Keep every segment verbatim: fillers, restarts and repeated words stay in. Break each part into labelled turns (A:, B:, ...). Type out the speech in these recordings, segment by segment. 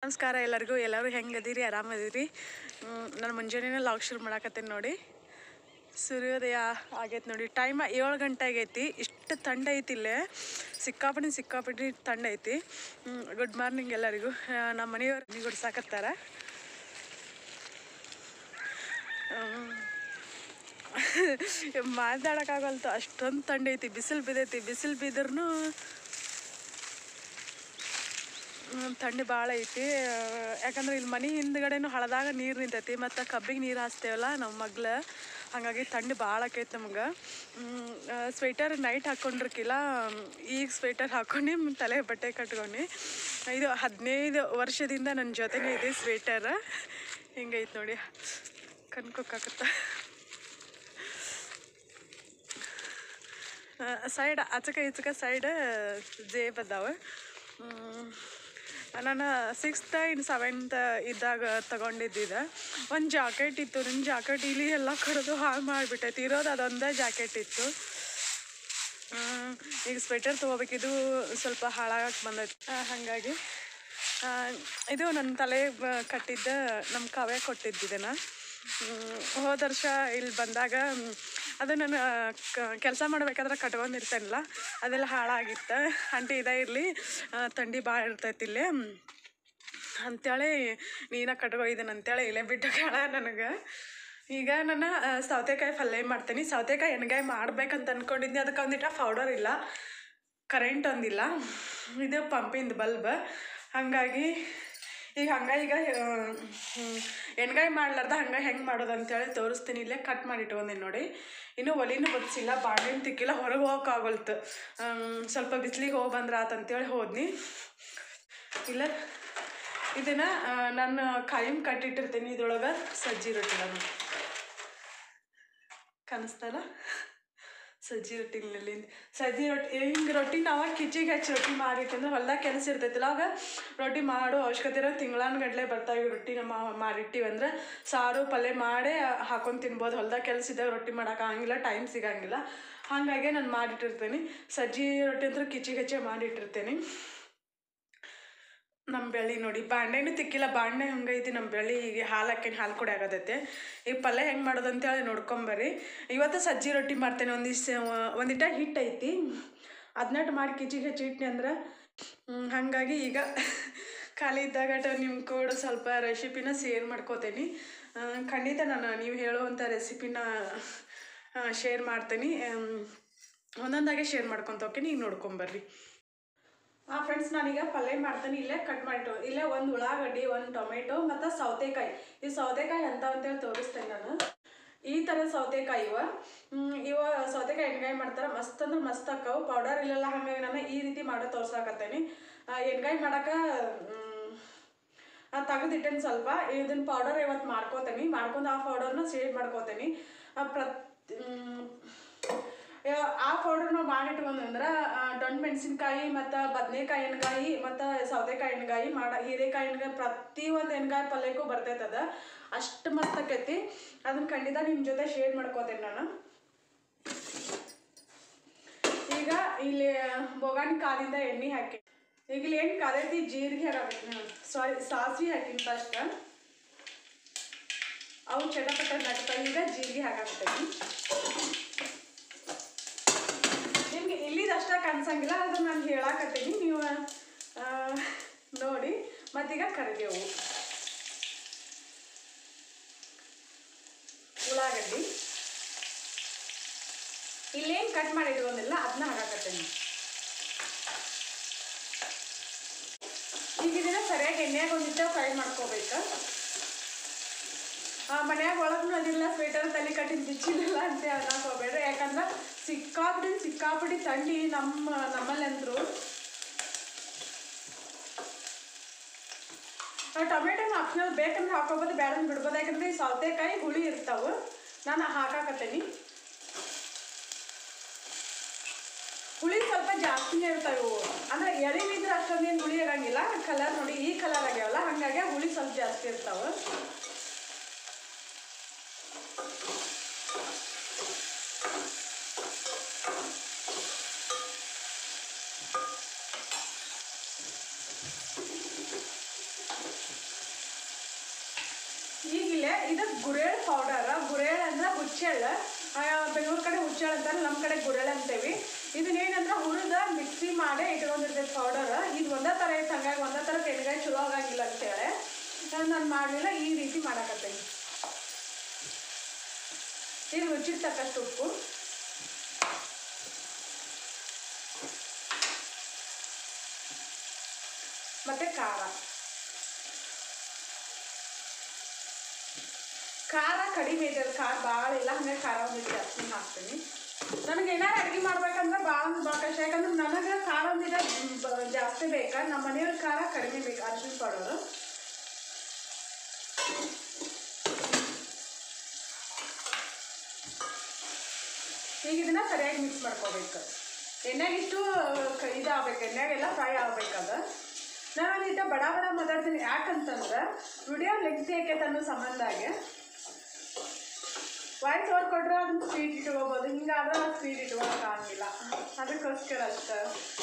A: ನಮಸ್ಕಾರ ಎಲ್ಲರಿಗೂ. ಎಲ್ಲರೂ ಹೆಂಗದಿರಿ? ಆರಾಮದಿರಿ? ನಾನು ಮುಂಜಾನೆ ಲಾಗ್ ಶುರು ಮಾಡಾಕತ್ತೇನೆ ನೋಡಿ. ಸೂರ್ಯೋದಯ ಆಗೈತೆ ನೋಡಿ. ಟೈಮ್ ಏಳು ಗಂಟೆ ಆಗೈತಿ. ಇಷ್ಟು ಥಂಡ ಐತಿ ಇಲ್ಲೇ, ಸಿಕ್ಕಾಪಟ್ಟಿ ಸಿಕ್ಕಾಪಟ್ಟಿ ಥಂಡ ಐತಿ. ಗುಡ್ ಮಾರ್ನಿಂಗ್ ಎಲ್ಲರಿಗೂ. ನಮ್ಮ ಮನೆಯವ್ರು ನೀ ಗುಡ್ಸಾಕತ್ತಾರ. ಮಾತಾಡೋಕ್ಕಾಗಲ್ತು, ಅಷ್ಟೊಂದು ಥಂಡ ಐತಿ. ಬಿಸಿಲು ಬಿದ್ದೈತಿ. ಬಿಸಿಲು ಬಿದ್ರೂ ಥಂಡಿ ಭಾಳ ಐತಿ. ಯಾಕಂದ್ರೆ ಇಲ್ಲಿ ಮನೆ ಹಿಂದ್ಗಡೆನೂ ಹಳದಾಗ ನೀರು ನಿಂತೈತಿ, ಮತ್ತು ಕಬ್ಬಿಗೆ ನೀರು ಹಾಸ್ತೇವಲ್ಲ ನಮ್ಮ ಮಗ್ಳು, ಹಾಗಾಗಿ ಥಂಡಿ ಭಾಳ ಆಕೈತಿ ನಮ್ಗೆ. ಸ್ವೆಟರ್ ನೈಟ್ ಹಾಕ್ಕೊಂಡಿರ್ಕಿಲ್ಲ, ಈಗ ಸ್ವೆಟರ್ ಹಾಕ್ಕೊಂಡು ತಲೆ ಬಟ್ಟೆ ಕಟ್ಕೊಂಡು. ಇದು ಹದಿನೈದು ವರ್ಷದಿಂದ ನನ್ನ ಜೊತೆನೇ ಇದೆ ಸ್ವೆಟರ್. ಹಿಂಗೈತೆ ನೋಡಿ, ಕಣ್ಕೊಕ್ಕಾಗತ್ತ. ಸೈಡ್ ಆಚಕ ಈಚಕ ಸೈಡ್ ಜೇಬ್ ಅದಾವೆ. ನಾನು ಸಿಕ್ಸ್ತ್ ಇನ್ ಸೆವೆಂತ್ ಇದ್ದಾಗ ತಗೊಂಡಿದ್ದಿದೆ. ಒಂದು ಜಾಕೆಟ್ ಇತ್ತು, ನನ್ನ ಜಾಕೆಟ್ ಇಲ್ಲಿ ಎಲ್ಲ ಕರೆದು ಹಾಳು ಮಾಡಿಬಿಟ್ಟೈತಿ. ಇರೋದು ಅದೊಂದೇ ಜಾಕೆಟ್ ಇತ್ತು. ಈಗ ಸ್ವೆಟರ್ ತೊಗೋಬೇಕಿದು ಸ್ವಲ್ಪ ಹಾಳಾಗಕ್ಕೆ ಬಂದೈತಿ. ಹಾಗಾಗಿ ಇದು ನನ್ನ ತಲೆ ಕಟ್ಟಿದ್ದ ನಮ್ಮ ಕಾವ್ಯ ಕೊಟ್ಟಿದ್ದಿದ್ದೇನೆ. ಹೋದ ವರ್ಷ ಇಲ್ಲಿ ಬಂದಾಗ ಅದು ನಾನು ಕೆಲಸ ಮಾಡ್ಬೇಕಾದ್ರೆ ಕಟ್ಕೊಂಡಿರ್ತೇನಲ್ಲ, ಅದೆಲ್ಲ ಹಾಳಾಗಿತ್ತು. ಆಂಟಿ ಇದೇ ಇರಲಿ, ಥಂಡಿ ಭಾಳ ಇರ್ತೈತಿ ಇಲ್ಲಿ ಅಂಥೇಳಿ ನೀನ ಕಟ್ಕೊಯ್ದೇನೆ ಅಂತೇಳಿ ಇಲ್ಲೇ ಬಿಟ್ಟು ಕೇಳ ನನಗೆ. ಈಗ ನಾನು ಸೌತೆಕಾಯಿ ಪಲ್ಯ ಮಾಡ್ತೀನಿ. ಸೌತೆಕಾಯಿ ಎಣ್ಗಾಯಿ ಮಾಡ್ಬೇಕಂತ ಅಂದ್ಕೊಂಡಿದ್ನಿ. ಅದಕ್ಕೆ ಒಂದಿಟ್ಟ ಪೌಡರ್ ಇಲ್ಲ, ಕರೆಂಟ್ ಒಂದಿಲ್ಲ, ಇದು ಪಂಪಿಂದ ಬಲ್ಬ್. ಹಾಗಾಗಿ ಈಗ ಹಂಗೆ ಈಗ ಎಣ್ಗಾಯಿ ಮಾಡ್ಲಾರ್ದ ಹಂಗೆ ಹೆಂಗೆ ಮಾಡೋದು ಅಂತೇಳಿ ತೋರಿಸ್ತೀನಿ. ಇಲ್ಲೇ ಕಟ್ ಮಾಡಿ ಇಟ್ಕೊಂತೀನಿ ನೋಡಿ. ಇನ್ನೂ ಒಲಿನೂ ಬದಿಸಿಲ್ಲ, ಬಾಣಲೆನೂ ತಿಕ್ಕಿಲ್ಲ, ಹೊರಗೆ ಹೋಗೋಕ್ಕಾಗಲ್ತು. ಸ್ವಲ್ಪ ಬಿಸಿಲಿಗೆ ಹೋಗಿ ಬಂದ್ರೆ ಆತಂತೇಳಿ ಹೋದ್ನಿ. ಇಲ್ಲ ಇದನ್ನು ನಾನು ಕಾಯಂ ಕಟ್ಟಿಟ್ಟಿರ್ತೀನಿ. ಇದ್ರೊಳಗೆ ಸಜ್ಜಿ ರೊಟ್ಟಿ ನಾನು ಕಾಣಿಸ್ತಲ್ಲ, ಸಜ್ಜಿ ರೊಟ್ಟಿನಲ್ಲಿ ಸಜ್ಜಿ ರೊಟ್ಟಿ ಹಿಂಗೆ ರೊಟ್ಟಿ ನಾವು ಕಿಚಿಗೆ ಹಚ್ಚಿ ರೊಟ್ಟಿ ಮಾಡಿಟ್ಟಂದ್ರೆ ಹೊಲ್ದಾಗ ಕೆಲಸ ಇರ್ತೈತಿಲ್ಲ, ಅವಾಗ ರೊಟ್ಟಿ ಮಾಡೋ ಅವಶ್ಯಕತೆ ಇರೋ ತಿಂಗಳಾನ ಗಟ್ಟಲೆ ಬರ್ತಾವೆ. ರೊಟ್ಟಿನ ಮಾಡಿಟ್ಟಿವಿ ಅಂದ್ರೆ ಸಾರು ಪಲ್ಯ ಮಾಡೇ ಹಾಕೊಂಡು ತಿನ್ಬೋದು. ಹೊಲ್ದಾಗ ಕೆಲಸ ಇದ್ದಾಗ ರೊಟ್ಟಿ ಮಾಡೋಕ್ಕಾಗಂಗಿಲ್ಲ, ಟೈಮ್ ಸಿಗೋಂಗಿಲ್ಲ. ಹಾಗಾಗಿ ನಾನು ಮಾಡಿಟ್ಟಿರ್ತೀನಿ. ಸಜ್ಜಿ ರೊಟ್ಟಿ ಅಂದ್ರೆ ಕಿಚಿಗೆ ಹಚ್ಚೆ ಮಾಡಿಟ್ಟಿರ್ತೀನಿ. ನಮ್ಮ ಬೆಳ್ಳಿ ನೋಡಿ, ಬಾಂಡೆನೂ ತಿಕ್ಕಿಲ್ಲ, ಬಾಂಡೆ ಹಂಗೈತಿ ನಮ್ಮ ಬೆಳ್ಳಿ. ಈಗ ಹಾಲು ಹಾಕೇನಿ, ಹಾಲು ಕುಡಿ ಆಗೋದೈತೆ. ಈಗ ಪಲ್ಯ ಹೆಂಗೆ ಮಾಡೋದು ಅಂತೇಳಿ ನೋಡ್ಕೊಂಬರ್ರಿ. ಇವತ್ತು ಸಜ್ಜಿ ರೊಟ್ಟಿ ಮಾಡ್ತೇನೆ. ಒಂದಿಷ್ಟು ಒಂದಿಟ್ಟ ಹಿಟ್ಟು ಐತಿ, ಅದನ್ನಟ್ಟು ಮಾಡಿ ಕಿಚಿಗೆ ಹಚ್ಚಿ ಇಟ್ಟಿನಿ ಅಂದ್ರೆ. ಹಾಗಾಗಿ ಈಗ ಖಾಲಿ ಇದ್ದಾಗ ನಿಮ್ಮ ಕೂಡ ಸ್ವಲ್ಪ ರೆಸಿಪಿನ ಶೇರ್ ಮಾಡ್ಕೋತೀನಿ. ಖಂಡಿತ ನಾನು ನೀವು ಹೇಳುವಂಥ ರೆಸಿಪಿನ ಶೇರ್ ಮಾಡ್ತೀನಿ. ಒಂದೊಂದಾಗೆ ಶೇರ್ ಮಾಡ್ಕೊತ ಹೋಗ್ತೀನಿ. ಈಗ ನೋಡ್ಕೊಂಬರ್ರಿ. ಹಾಂ ಫ್ರೆಂಡ್ಸ್, ನಾನೀಗ ಪಲ್ಯ ಮಾಡ್ತೀನಿ. ಇಲ್ಲೇ ಕಟ್ ಮಾಡಿಟ್ಟು ಇಲ್ಲೇ ಒಂದು ಉಳ್ಳಾಗಡ್ಡಿ, ಒಂದು ಟೊಮೆಟೊ ಮತ್ತು ಸೌತೆಕಾಯಿ. ಈ ಸೌತೆಕಾಯಿ ಅಂತ ಅಂತೇಳಿ ತೋರಿಸ್ತೇನೆ ನಾನು. ಈ ಥರ ಸೌತೆಕಾಯಿ ಇವ ಇವ ಸೌತೆಕಾಯಿ ಎಣ್ಗಾಯಿ ಮಾಡ್ತಾರೆ, ಮಸ್ತ್ ಅಂದ್ರೆ ಮಸ್ತ್ ಅಕ್ಕವು. ಪೌಡರ್ ಇಲ್ಲೆಲ್ಲ, ಹಾಗಾಗಿ ನಾನು ಈ ರೀತಿ ಮಾಡೋ ತೋರ್ಸಾಕತ್ತೇನೆ. ಎಣ್ಗಾಯಿ ಮಾಡೋಕೆ ತೆಗೆದಿಟ್ಟೇನೆ ಸ್ವಲ್ಪ. ಇದನ್ನು ಪೌಡರ್ ಇವತ್ತು ಮಾಡ್ಕೋತೀನಿ. ಮಾಡ್ಕೊಂಡು ಆ ಪೌಡರ್ನ ಸೇವ್ ಮಾಡ್ಕೋತೀನಿ. ಪ್ರತಿ ಆ ಪೌಡರ್ ನಾವು ಮಾಡಿಟ್ಕೊಂಡ್ರೆ ದೊಣ್ಣೆ ಮೆಣಸಿನ್ಕಾಯಿ ಮತ್ತು ಬದನೆಕಾಯಿ ಎಣ್ಗಾಯಿ ಮತ್ತು ಸೌತೆಕಾಯಿ ಎಣ್ಗಾಯಿ ಮಾಡ ಹೀರೆಕಾಯಿ ಎಣ್ಗಾಯಿ ಪ್ರತಿಯೊಂದು ಎಣ್ಗಾಯಿ ಪಲ್ಯಕ್ಕೂ ಬರ್ತೈತದ. ಅಷ್ಟು ಮಸ್ತ್ ಆಕೈತಿ. ಅದನ್ನು ಖಂಡಿತ ನಿಮ್ಮ ಜೊತೆ ಶೇರ್ ಮಾಡ್ಕೋತೇನೆ ನಾನು. ಈಗ ಇಲ್ಲಿ ಬೋಗಾಣಿ ಕಾದಿಂದ ಎಣ್ಣೆ ಹಾಕಿ, ಈಗ ಇಲ್ಲಿ ಎಣ್ಣೆ ಕಾದೈತಿ. ಜೀರಿಗೆ ಹಾಕಿ ಸಾರಿ ಸಾಸಿವೆ ಹಾಕಿನ ಫಸ್ಟ್. ಅವು ಚಟಪಟ ನಡ್ತಾ ಈಗ ಜೀರಿಗೆ ಹಾಕಾಕ್ತೈತಿ. ನಿಮ್ಗೆ ಇಲ್ಲಿದಷ್ಟ ಕಾಣಿಸಂಗಿಲ್ಲ, ಅದನ್ನು ನಾನು ಹೇಳಾಕತ್ತೀನಿ, ನೀವು ನೋಡಿ. ಮತ್ತೀಗ ಕರಿಬೇವು, ಉಳ್ಳಾಗಡ್ಡಿ ಇಲ್ಲೇನು ಕಟ್ ಮಾಡಿಟ್ಕೊಂಡಿಲ್ಲ ಅದನ್ನ ಹಾಕಾಕತ್ತೀನಿ. ಈಗ ಇದನ್ನ ಸರಿಯಾಗಿ ಎಣ್ಣೆಯಾಗ ಒಂದಿಟ್ಟು ಫ್ರೈ ಮಾಡ್ಕೋಬೇಕು. ಮನ್ಯಾಗ ಒಳಗೂ ಅದಿಲ್ಲ, ಸ್ವೆಟರ್ ತಲೆ ಕಟ್ಟಿನ ಬಿಚ್ಚಿಲ್ಲ ಅಂತ ಅನ್ನಕ್ಕೆ ಹೋಗ್ಬೇಡ್ರಿ. ಯಾಕಂದ್ರೆ ಸಿಕ್ಕಾಪಡಿ ಸಿಕ್ಕಾಪಡಿ ಥಂಡಿ ನಮ್ಮ ನಮ್ಮಲ್ಲಿ ಅಂದರು. ಟೊಮೆಟೊನ ಆಪ್ಷನಲ್ ಬೇಕಂದ್ರೆ ಹಾಕೋಬೋದು, ಬೇಡಂದ್ರೆ ಬಿಡ್ಬೋದು. ಯಾಕಂದ್ರೆ ಈ ಸೌತೆಕಾಯಿ ಹುಳಿ ಇರ್ತಾವೆ. ನಾನು ಹಾಕಾಕತ್ತೀನಿ. ಹುಳಿ ಸ್ವಲ್ಪ ಜಾಸ್ತಿನೇ ಇರ್ತಾವೆ ಇವು. ಅಂದರೆ ಎಳಿವಿದ್ರೆ ಅಷ್ಟೊಂದೇನು ಹುಳಿ ಆಗಂಗಿಲ್ಲ. ಕಲರ್ ನೋಡಿ, ಈ ಕಲರ್ ಆಗ್ಯಾವಲ್ಲ, ಹಾಗಾಗಿ ಹುಳಿ ಸ್ವಲ್ಪ ಜಾಸ್ತಿ ಇರ್ತಾವೆ. ಇಲ್ಲೇ ಇದು ಗುರೇಳ್ ಪೌಡರ್. ಗುರೇಳ್ ಅಂದ್ರೆ ಹುಚ್ಚೆಳ್ಳು, ಬೆಂಗಳೂರು ಕಡೆ ಹುಚ್ಚೆಳ್ಳು ಅಂತಾರೆ, ನಮ್ಮ ಕಡೆ ಗುರೇಳ್ ಅಂತೇವಿ. ಇದನ್ನೇನಂದ್ರೆ ಹುರಿದ ಮಿಕ್ಸಿ ಮಾಡಿ ಇಟ್ಕೊಂಡಿರ್ತೈತೆ ಪೌಡರ್. ಇದು ಒಂದೇ ಥರ ಐತೆ, ಹಂಗಾಗಿ ಒಂದೇ ಥರ ಎಣ್ಗಾಯಿ ಚಲೋ ಆಗಂಗಿಲ್ಲ ಅಂತೇಳಿ ನಾನು ಮಾಡಲಿಲ್ಲ, ಈ ರೀತಿ ಮಾಡಾಕತ್ತೇನೆ. ಇದು ರುಚಿಗೆ ತಕ್ಕಷ್ಟು ಉಪ್ಪು, ಮತ್ತು ಖಾರ. ಖಾರ ಕಡಿಮೆ ಇದೆ, ಖಾರ ಭಾಳ ಇಲ್ಲ, ಹಂಗಾಗಿ ಖಾರ ಒಂದಿಟ್ಟು ಜಾಸ್ತಿ ಹಾಕ್ತೀನಿ. ನನಗೆ ಏನಾರು ಅಡುಗೆ ಮಾಡ್ಬೇಕಂದ್ರೆ ಭಾಳ ಭಾಳ ಕಷ್ಟ, ಯಾಕಂದ್ರೆ ನನಗೆ ಖಾರ ಒಂದಿಟ್ಟು ಜಾಸ್ತಿ ಬೇಕಾ, ನಮ್ಮ ಮನೆಯವ್ರ ಖಾರ ಕಡಿಮೆ ಬೇಕು, ಅರಿಶಿನ ಪೌಡರು. ಈಗ ಇದನ್ನ ಸರಿಯಾಗಿ ಮಿಕ್ಸ್ ಮಾಡ್ಕೋಬೇಕು. ಎಣ್ಣೆಗಿಷ್ಟು ಇದಾಗಬೇಕು, ಎಣ್ಣೆಗೆಲ್ಲ ಫ್ರೈ ಆಗ್ಬೇಕದ. ನಾನು ಒಂದಿಟ್ಟು ಬಡ ಬಡ ಮಾತಾಡ್ತೀನಿ, ಯಾಕಂತಂದ್ರೆ ವಿಡಿಯೋ ಲೆಂಗ್ತಿ ಆಕೈತೆ ಅನ್ನೋ ಸಂಬಂಧಾಗೆ ವಾಯ್ಸ್ ಓವರ್ ಕೊಟ್ಟರೆ ಅದನ್ನ ಸ್ಪೀಡ್ ಇಟ್ಕೋಬೋದು, ಹಿಂಗಾದ್ರೆ ಸ್ಪೀಡ್ ಇಟ್ಕೊಳ್ಳೋಕ್ಕಾಗಿಲ್ಲ, ಅದಕ್ಕೋಸ್ಕರ ಅಷ್ಟೆ.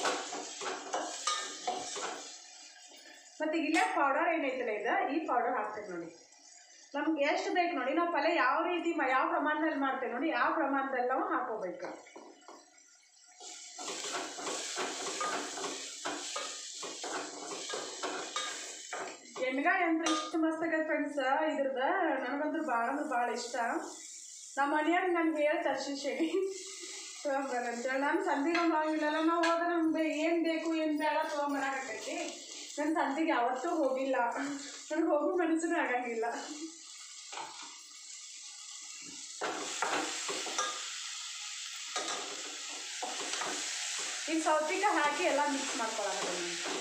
A: ಮತ್ತು ಇಲ್ಲೇ ಪೌಡರ್ ಏನೈತಲ್ಲ ಇದು, ಈ ಪೌಡರ್ ಹಾಕ್ತೇವೆ ನೋಡಿ. ನಮ್ಗೆ ಎಷ್ಟು ಬೇಕು ನೋಡಿ, ನಾವು ಪಲ್ಯ ಯಾವ ರೀತಿ ಯಾವ ಪ್ರಮಾಣದಲ್ಲಿ ಮಾಡ್ತೇವೆ ನೋಡಿ, ಯಾವ ಪ್ರಮಾಣದಲ್ಲಿ ನಾವು ಹಾಕೋಬೇಕು. ಎಣ್ಗಾಯಿ ಅಂದ್ರೆ ಇಷ್ಟು ಮಸ್ತ್ ಆಗತ್ತೆ ಫ್ರೆಂಡ್ಸ್. ಇದ್ರದ್ದು ನನಗಂತೂ ಭಾಳ ಅಂದ್ರೆ ಭಾಳ ಇಷ್ಟ. ನಮ್ಮ ಮನೆಯವ್ರು ನನ್ಗೆ ಹೇಳಿ ತರ್ಸಿಸೇನಿ ತೊಗೊಂಬರಂತೇಳಿ. ನಾನು ಸಂದಿಗೆ ಹೋಗಿಲ್ಲಲ್ಲ, ನಾವು ಹೋದ್ರೆ ನಮ್ಗೆ ಏನು ಬೇಕು ಏನು ಬೇಡ ತೊಗೊಂಬರಾಕೈತಿ. ನನ್ನ ಸಂದಿಗೆ ಯಾವತ್ತೂ ಹೋಗಿಲ್ಲ, ನನಗೆ ಹೋಗೋ ಮನಸ್ಸೂ ಆಗಂಗಿಲ್ಲ. ಈಗ ಸೌತಿಕಾಯಿ ಹಾಕಿ ಎಲ್ಲ ಮಿಕ್ಸ್ ಮಾಡ್ಕೊಳ್ಳೋದು.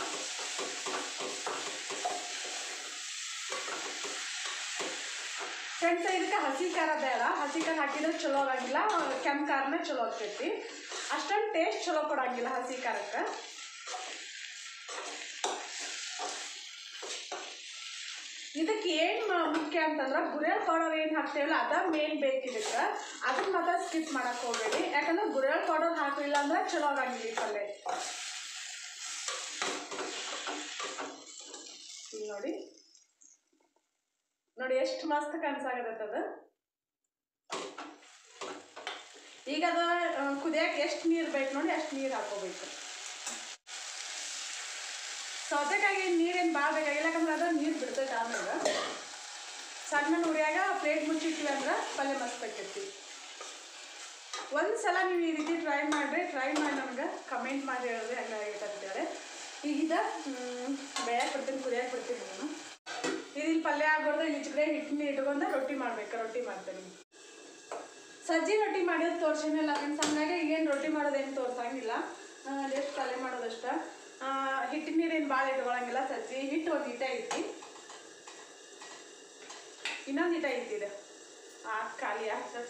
A: ಫ್ರೆಂಡ್ಸ್, ಇದಕ್ಕೆ ಹಸಿ ಖಾರ ಬೇಡ, ಹಸಿ ಖಾರ ಹಾಕಿದ್ರೆ ಚಲೋ ಆಗಂಗಿಲ್ಲ, ಕೆಂಪು ಖಾರನೇ ಚಲೋ ಆಗ್ತೈತಿ. ಅಷ್ಟೊಂದು ಟೇಸ್ಟ್ ಚಲೋ ಕೊಡಂಗಿಲ್ಲ ಹಸಿ ಖಾರಕ್ಕೆ. ಇದಕ್ಕೆ ಏನು ಮುಖ್ಯ ಅಂತಂದ್ರೆ ಗುರೇಳ್ ಪೌಡರ್ ಏನು ಹಾಕ್ತೇವಲ್ಲ ಅದ ಮೇನ್ ಬೇಕು ಇದಕ್ಕೆ. ಅದನ್ನ ಮಾತ್ರ ಸ್ಕಿಪ್ ಮಾಡಕ್ಕೆ ಹೋಗಬೇಡಿ, ಯಾಕಂದ್ರೆ ಗುರೇಳ್ ಪೌಡರ್ ಹಾಕಲಿಲ್ಲ ಅಂದ್ರೆ ಚಲೋ ಆಗಂಗಿಲ್ಲ ಈ ಪಲ್ಯ. ಈಗ ನೋಡಿ ನೋಡಿ ಎಷ್ಟು ಮಸ್ತ್ ಕನ್ಸಾಗತ್ತೆ ಅದು. ಈಗ ಅದು ಕುದಿಯಕ್ಕೆ ಎಷ್ಟು ನೀರು ಬೇಕು ನೋಡಿ, ಅಷ್ಟು ನೀರು ಹಾಕೋಬೇಕು. ಸೌತೆಕಾಯಿಗೆ ನೀರೇನು ಭಾಳ ಬೇಕಾಗಿಲ್ಲ, ಯಾಕಂದ್ರೆ ಅದು ನೀರು ಬಿಡ್ತೈತೆ. ಆಮೇಲೆ ಸಣ್ಣ ಉರಿಯಾಗ ಪ್ಲೇಟ್ ಮುಚ್ಚಿಟ್ವಿ ಅಂದ್ರೆ ಪಲ್ಯ ಮಸ್ತ್ ಬೇಕೈತಿ. ಒಂದು ಸಲ ನೀವು ಈ ರೀತಿ ಟ್ರೈ ಮಾಡಿರಿ, ಟ್ರೈ ಮಾಡಿ ನಮ್ಗೆ ಕಮೆಂಟ್ ಮಾಡಿ ಹೇಳಿದ್ರೆ ಹಂಗಾಗೈತೆ ಅಂತೇಳಿ. ಈಗ ಬೇಯಕ್ಕೆ ಬಿಡ್ತೀನಿ, ಕುದಿಯಕ್ಕೆ ಬಿಡ್ತೀನಿ. ನಾನು ಇದಿಲ್ಲಿ ಪಲ್ಯ ಆಗ್ಬಾರ್ದು, ಈಚೆ ಕಡೆ ಹಿಟ್ಟನ್ನ ಇಟ್ಕೊಂಡು ರೊಟ್ಟಿ ಮಾಡ್ಬೇಕು, ರೊಟ್ಟಿ ಮಾಡ್ತೀನಿ. ಸಜ್ಜಿ ರೊಟ್ಟಿ ಮಾಡೋದು ತೋರ್ಸಿನಿಲ್ಲ ಫ್ರೆಂಡ್ಸ್, ಹಂಗಾಗಿ ಈಗೇನು ರೊಟ್ಟಿ ಮಾಡೋದೇನು ತೋರ್ಸಂಗಿಲ್ಲ, ಜಸ್ಟ್ ಪಲ್ಯ ಮಾಡೋದಷ್ಟ. ಹಿಟ್ಟಿನ ನೀರೇನು ಭಾಳ ಇಟ್ಕೊಳಂಗಿಲ್ಲ. ಸಜ್ಜಿ ಹಿಟ್ಟು ಒಂದು ಹಿಟ್ಟ ಐತಿ, ಇನ್ನೊಂದು ಹಿಟ್ಟ ಐತಿದೆ ಆ ಖಾಲಿ ಆಗ್ತದೆ.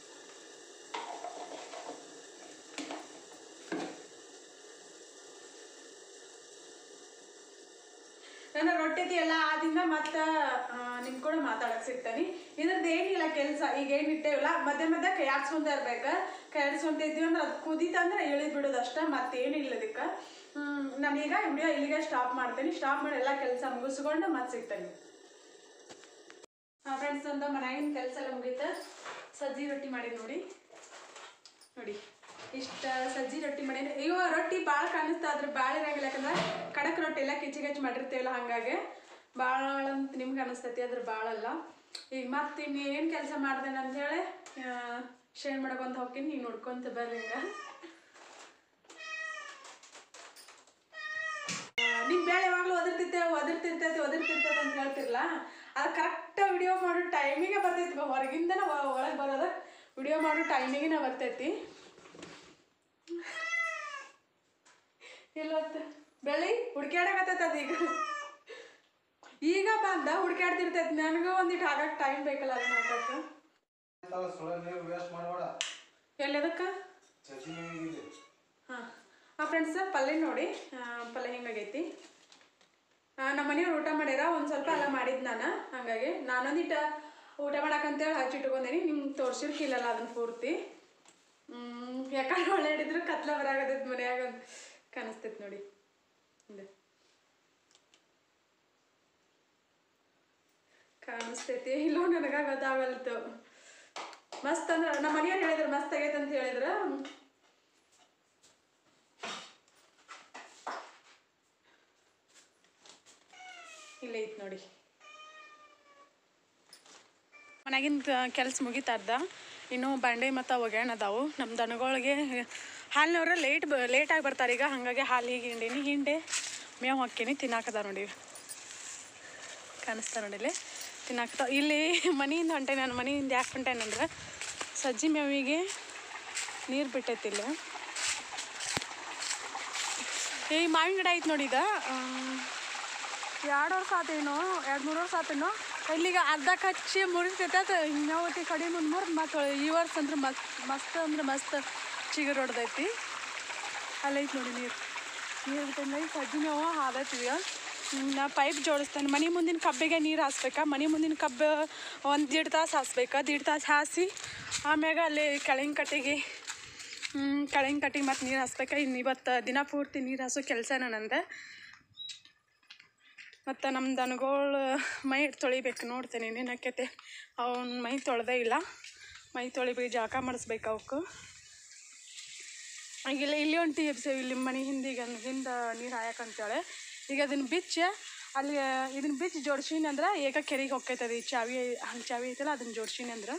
A: ನಾನು ರೊಟ್ಟಿ ಎಲ್ಲ ಆದಿಂದ ಮತ್ತೆ ನಿಮ್ಮ ಕೂಡ ಮಾತಾಡಕ್ಕೆ ಸಿಗ್ತಾನೆ. ಇದ್ರದ್ದು ಏನಿಲ್ಲ ಕೆಲಸ, ಈಗ ಏನು ಇಟ್ಟೇವಲ್ಲ ಮಧ್ಯೆ ಮಧ್ಯೆ ಕೈ ಆಡ್ಸ್ಕೊಂತ ಇರ್ಬೇಕು. ಕೈ ಆಡ್ಸ್ಕೊಂತ ಇದ್ದೀವಿ ಅಂದ್ರೆ ಅದು ಕುದೀತಂದ್ರೆ ಇಳಿದು ಬಿಡೋದು ಅಷ್ಟೇ, ಮತ್ತೇನಿಲ್ಲ ಇದಕ್ಕೆ. ನಾನೀಗ ವಿಡಿಯೋ ಇಲ್ಲಿಗೆ ಸ್ಟಾಪ್ ಮಾಡ್ತೀನಿ. ಸ್ಟಾಪ್ ಮಾಡಿ ಎಲ್ಲ ಕೆಲಸ ಮುಗಿಸ್ಕೊಂಡು ಮತ್ತೆ ಸಿಗ್ತೇನೆ. ಹಾಂ ಫ್ರೆಂಡ್ಸ್, ಒಂದು ಮನೆಯಾಗಿನ ಕೆಲಸ ಎಲ್ಲ ಮುಗೀತು. ಸಜ್ಜಿ ರೊಟ್ಟಿ ಮಾಡಿ ನೋಡಿ ನೋಡಿ ಇಷ್ಟ ಸಜ್ಜಿ ರೊಟ್ಟಿ ಮಾಡೀನಿ. ಇವ ರೊಟ್ಟಿ ಭಾಳ ಕಾಣಿಸ್ತಾ ಅದ್ರ ಭಾಳ ಇರಂಗಿಲ್ಲ, ಯಾಕಂದ್ರೆ ಕಡಕ್ ರೊಟ್ಟಿ ಎಲ್ಲ ಕಿಚ್ಚಿ ಕಿಚ್ಚಿ ಮಾಡಿರ್ತೇವಲ್ಲ, ಹಾಗಾಗಿ ಭಾಳ ಅಂತ ನಿಮ್ಗೆ ಅನಿಸ್ತೈತಿ, ಅದ್ರ ಭಾಳಲ್ಲ. ಈಗ ಮತ್ತೆ ಇನ್ನೇನು ಕೆಲಸ ಮಾಡ್ದೇನೆ ಅಂಥೇಳಿ ಶೇರ್ ಮಾಡ್ಕೊಂತ ಹೋಗ್ತೀನಿ, ನೀವು ನೋಡ್ಕೊಂತ ಬರ್ರಿ. ಹಿಂಗೆ ನಿಮ್ಮ ಬೇಳೆ ಯಾವಾಗಲೂ ಒದರ್ತಿರ್ತೇವೆ ಒದರ್ತಿರ್ತೈತಿ ಒದರ್ತಿರ್ತೈತೆ ಅಂತ ಹೇಳ್ತಿರಲ್ಲ, ಅದು ಕರೆಕ್ಟ್ ವಿಡಿಯೋ ಮಾಡೋ ಟೈಮಿಗೆ ಬರ್ತೈತಿ. ಹೊರಗಿಂದನ ಒಳಗೆ ಬರೋದು ವಿಡಿಯೋ ಮಾಡೋ ಟೈಮಿಗೆ ಬರ್ತೈತಿ. ಇಲ್ಲೊತ್ತು ಬೆಳಿ ಹುಡ್ಕ್ಯಾಡಕತ್ತೈತೆ ಅದು. ಈಗ ಈಗ ಬಂದ ಹುಡ್ಕ್ಯಾಡ್ತಿರ್ತೈತಿ. ನನಗೂ ಒಂದಿಟ್ಟು ಆಗಕ್ಕೆ ಟೈಮ್ ಬೇಕಲ್ಲ ಅದನ್ನ ಹಾಕಕ್ಕೆ. ಎಲ್ಲದಕ್ಕೆ ಹಾಂ ಹಾಂ ಫ್ರೆಂಡ್ಸ್, ಪಲ್ಯ ನೋಡಿ ಪಲ್ಯ ಹೆಂಗಾಗೈತಿ. ನಮ್ಮ ಮನೆಯವ್ರು ಊಟ ಮಾಡ್ಯಾರ, ಒಂದು ಸ್ವಲ್ಪ ಎಲ್ಲ ಮಾಡಿದ್ದು ನಾನು, ಹಾಗಾಗಿ ನಾನೊಂದಿಟ್ಟು ಊಟ ಮಾಡಕ್ಕಂತೇಳಿ ಹಚ್ಚಿಟ್ಕೊಂಡೇನಿ. ನಿಮ್ಗೆ ತೋರ್ಸಿರ್ಕಿಲ್ಲಲ್ಲ ಅದನ್ನ ಪೂರ್ತಿ. ಯಾಕಂದ್ರೆ ಒಳ್ಳೆ ಹಿಡಿದ್ರು ಕತ್ಲ ಬರಾಗತೈತಿ ಮನ್ಯಾಗ ಕಾಣಿಸ್ತೈತಿ ನೋಡಿ. ಕಾಣಿಸ್ತೈತಿ ಇಲ್ಲೋ ನನಗೆ ಗೊತ್ತಾಗಲ್ತು. ಮಸ್ತ್ ಅಂದ್ರೆ ನಮ್ಮ ಮನೆಯವ್ರು ಹೇಳಿದ್ರು ಮಸ್ತ್ ಆಗೈತೆ ಅಂತ ಹೇಳಿದ್ರು. ಇಲ್ಲೇ ಐತೆ ನೋಡಿ. ಮನೆಗಿಂದ ಕೆಲಸ ಮುಗಿತಾರ್ದ, ಇನ್ನು ಬಂಡೆ ಮತ್ತು ಒಗ್ಯಾಣ ಅದಾವು. ನಮ್ಮ ದನಗಳಿಗೆ ಹಾಲಿನವ್ರು ಲೇಟ್ ಬ ಲೇಟಾಗಿ ಬರ್ತಾರೆ ಈಗ, ಹಾಗಾಗಿ ಹಾಲಿಗೆ ಹಿಂಡೀನಿ. ಹಿಂಡೆ ಮೇವು ಹಾಕೀನಿ, ತಿನ್ನಾಕದ ನೋಡಿ. ಕಾಣಿಸ್ತಾ ನೋಡಿಲ್ಲಿ ತಿನ್ನಾಕತ್ತ. ಇಲ್ಲಿ ಮನೆಯಿಂದ ಹೊಂಟೆ ನಾನು. ಮನೆಯಿಂದ ಯಾಕೆ ಹೊಂಟೇನಂದ್ರೆ ಸಜ್ಜಿ ಮೇವಿಗೆ ನೀರು ಬಿಟ್ಟೈತಿಲ್ಲ. ಈ ಮಾವಿನ ಗಿಡ ಐತೆ ನೋಡಿ. ಇದು ಎರಡು ವರ್ಷ ಆತೇನೋ, ಎರಡು ಮೂರು ವರ್ಷ ಆತೇನೋ. ಇಲ್ಲಿಗೆ ಅರ್ಧ ಕಚ್ಚಿ ಮುರಿತೈತೆ. ಇನ್ನೊತ್ತಿ ಕಡಿಮೆ ಒಂದು ಮೂರು ಮತ್ತು ಈ ವರ್ಷ ಅಂದ್ರೆ ಮಸ್ತ್ ಮಸ್ತ್ ಅಂದ್ರೆ ಮಸ್ತ್ ಚಿಗುರು ಹೊಡೆದೈತಿ. ಅಲ್ಲೈತೆ ನೋಡಿ ನೀರು. ನೀರು ಬಿಟ್ಟಂದ್ರೆ ಈ ಸಜ್ಜಿ ಮೇವು ಹಾದೈತಿವ. ನಾ ಪೈಪ್ ಜೋಡಿಸ್ತೇನೆ. ಮನೆ ಮುಂದಿನ ಕಬ್ಬಿಗೆ ನೀರು ಹಾಸ್ಬೇಕಾ. ಮನೆ ಮುಂದಿನ ಕಬ್ಬು ಒಂದು ದೀಡ್ ತಾಸು ಹಾಸ್ಬೇಕಾ. ದೀಡ್ ತಾಸು ಹಾಸಿ ಆಮ್ಯಾಗ ಅಲ್ಲಿ ಕೆಳಗಿನ ಕಟ್ಟಿಗೆ ಕೆಳಗಿನ ಕಟ್ಟಿಗೆ ಮತ್ತು ನೀರು ಹಾಸ್ಬೇಕಾ. ಇನ್ನು ಇವತ್ತು ದಿನ ಪೂರ್ತಿ ನೀರು ಹಾಸೋ ಕೆಲಸ ನಂದು. ಮತ್ತು ನಮ್ಮ ದನಗಳು ಮೈ ತೊಳಿಬೇಕು. ನೋಡ್ತೇನೆ ಏನೇನಾಕೈತೆ. ಅವನ ಮೈ ತೊಳೆದೇ ಇಲ್ಲ. ಮೈ ತೊಳಿಬೇಕು, ಜಳಕ ಮಾಡಿಸ್ಬೇಕು ಅವಕ್ಕೆ. ಈಗ ಇಲ್ಲಿ ಇಲ್ಲಿ ಒಂದು ಟಿಪ್ಸ್. ಇಲ್ಲಿ ಮನೆ ಹಿಂದಿಗೆ ಹಿಂದೆ ನೀರು ಹಾಯಕಂತೇಳೆ. ಈಗ ಅದನ್ನು ಬಿಚ್ಚಿ ಅಲ್ಲಿ ಇದನ್ನು ಬಿಚ್ಚಿ ಜೋಡ್ಸೀನಿ ಅಂದ್ರೆ ಏಕ ಕೆರೆಗೆ ಹೊಕ್ಕೈತದ. ಈ ಚಾವಿ ಹಂಗೆ ಚಾವಿ ಐತಲ್ಲ, ಅದನ್ನು ಜೋಡ್ಸೀನಿ ಅಂದ್ರೆ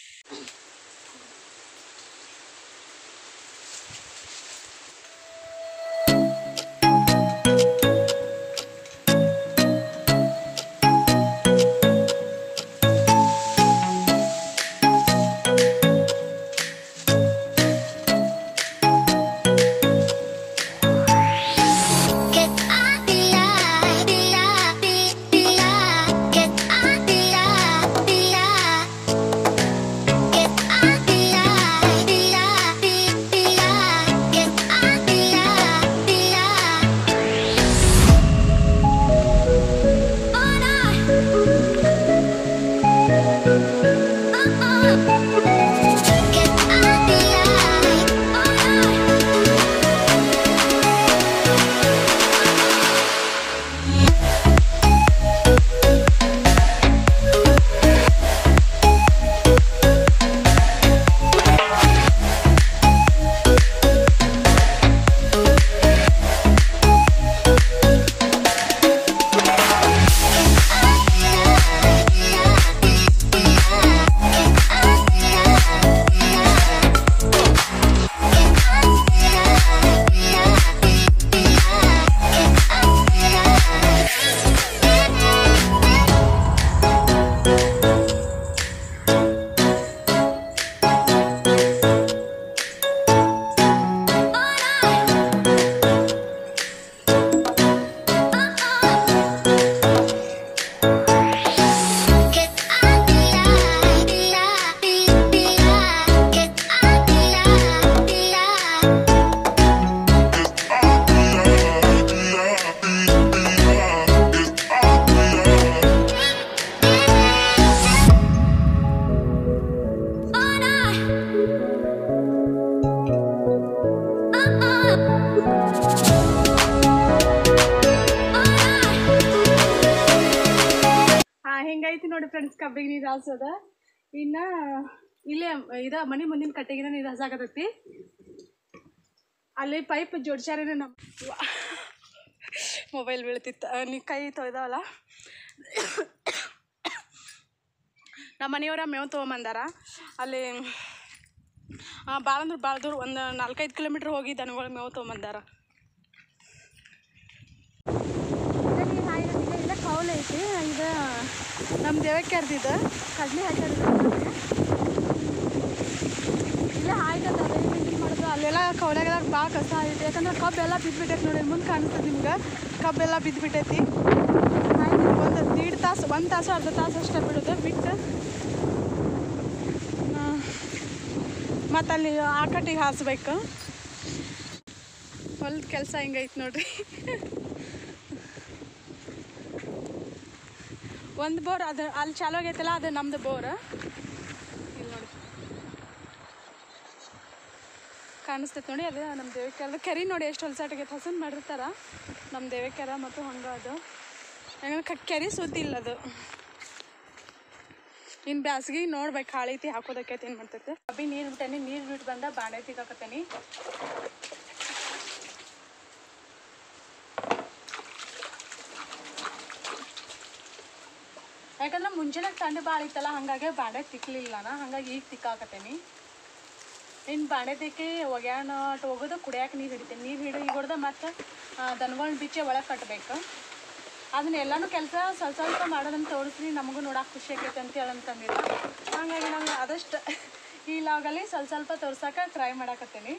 A: ಹಿಂಗೈತಿ ನೋಡಿ ಫ್ರೆಂಡ್ಸ್. ಕಬ್ಬಿಗೆ ನೀರು ಹಾಸೋದ. ಇನ್ನು ಇಲ್ಲೇ ಇದ ಮನೆ ಮುಂದಿನ ಕಟ್ಟೆಗಿನ ನೀರು ಹಸಾಕತೈತಿ. ಅಲ್ಲಿ ಪೈಪ್ ಜೋಡ್ಸ್ಯಾರೇನೆ. ನಮ್ಮ ಮೊಬೈಲ್ ಬೀಳ್ತಿತ್ತು. ನೀ ಕೈ ತೊಯ್ದವಲ್ಲ. ನಮ್ಮ ಮನೆಯವರ ಮೇವು ತೊಗೊಂಬಂದಾರ. ಅಲ್ಲಿ ಭಾಳ ಅಂದ್ರೆ ಭಾಳ ದೂರ ಒಂದು ನಾಲ್ಕೈದು ಕಿಲೋಮೀಟ್ರ್ ಹೋಗಿ ದನಗಳು ಮೇವು ತೊಗೊಂಬಂದಾರ. ಇಲ್ಲ ಕೌಲ್ ಐತಿ. ಇದು ನಮ್ಮ ದೇವಕ್ಕೆ ಅರ್ದಿದ್ದು ಕಡ್ಲೆ ಹಾಕಿದ್ದು ಇಲ್ಲೇ ಆಯ್ತದ. ಇದು ಮಾಡೋದು ಅಲ್ಲೆಲ್ಲ ಕೌಲಾಗೆಲ್ಲ ಭಾಳ ಕಷ್ಟ ಐತಿ. ಯಾಕಂದ್ರೆ ಕಬ್ಬೆಲ್ಲ ಬಿದ್ದುಬಿಟ್ಟೈತಿ ನೋಡಿ. ಮುಂದೆ ಕಾಣಿಸ್ತದೆ ನಿಮ್ಗೆ. ಕಬ್ಬೆಲ್ಲ ಬಿದ್ದುಬಿಟ್ಟೈತಿ. ಆಯ್ತು ಒಂದು ದೀಡ್ ತಾಸು ಒಂದು ತಾಸು ಅರ್ಧ ತಾಸು ಅಷ್ಟೇ ಬಿಡೋದು. ಬಿಟ್ಟು ಮತ್ತು ಅಲ್ಲಿ ಆ ಕಟ್ಟಿಗೆ ಹಾಸ್ಬೇಕು. ಹೊಲ್ದ ಕೆಲಸ ಹಿಂಗೈತೆ ನೋಡ್ರಿ. ಒಂದು ಬೋರ್ ಅದು ಅಲ್ಲಿ ಚಾಲು ಆಗೈತಲ್ಲ, ಅದು ನಮ್ಮದು ಬೋರ್. ಇಲ್ಲಿ ನೋಡಿ ಕಾಣಿಸ್ತೈತೆ ನೋಡಿ. ಅದು ನಮ್ಮ ದೇವಕ್ಕೆರ ಕೆರೆ ನೋಡಿ. ಎಷ್ಟು ಹೊಲಸಾಟಾಗೈತೆ. ಹಸನ್ ಮಾಡಿರ್ತಾರ ನಮ್ಮ ದೇವಕ್ಕೆರ ಮತ್ತು ಹಂಗೆ. ಅದು ಯಾಕಂದ್ರೆ ಕೆರೆ ಸುದ್ದಿ ಇಲ್ಲ ಅದು. ಇನ್ನು ಬ್ಯಾಸ್ಗೆ ನೋಡ್ಬೇಕು ಹಾಳೈತಿ ಹಾಕೋದಕ್ಕೈತಿ ಏನು ಮಾಡ್ತೈತೆ. ಅಬ್ಬಿ ನೀರು ಬಿಟ್ಟೇನಿ, ನೀರು ಬಿಟ್ಟು ಬಂದ ಬಾಣೆ ತಿಕ್ಕಾಕತ್ತೇನಿ. ಯಾಕಂದ್ರೆ ಮುಂಚೆನೇ ತಂಡೆ ಭಾಳ ಇತ್ತಲ್ಲ, ಹಾಗಾಗಿ ಬಾಣೆ ತಿಕ್ಕಲಿಲ್ಲ ನಾ, ಹಾಗಾಗಿ ಈಗ ತಿಕ್ಕಾಕತ್ತೇನಿ. ಇನ್ನು ಬಾಣೆ ತಿಕ್ಕಿ ಒಗ್ಯಾಣ ಹೋಗೋದು ಕುಡಿಯೋಕೆ ನೀರು ಹಿಡಿತೇನೆ. ನೀರು ಹಿಡಿ ಈಗ ಹೊಡೆದ ಮತ್ತು ದನಗಳನ್ನ ಬಿಚ್ಚಿ ಒಳಗೆ ಕಟ್ಟಬೇಕು. ಅದನ್ನ ಎಲ್ಲನೂ ಕೆಲಸ ಸ್ವಲ್ಪ ಸ್ವಲ್ಪ ಮಾಡೋದನ್ನು ತೋರಿಸ್ರಿ, ನಮಗೂ ನೋಡೋಕೆ ಖುಷಿ ಆಗೈತೆ ಅಂತ ಹೇಳಂತಂದಿಲ್ಲ. ಹಾಗಾಗಿ ನಾನು ಆದಷ್ಟು ಈ ಲಾಗಲ್ಲಿ ಸ್ವಲ್ಪ ಸ್ವಲ್ಪ ತೋರ್ಸೋಕೆ ಟ್ರೈ ಮಾಡಾಕತ್ತೀನಿ.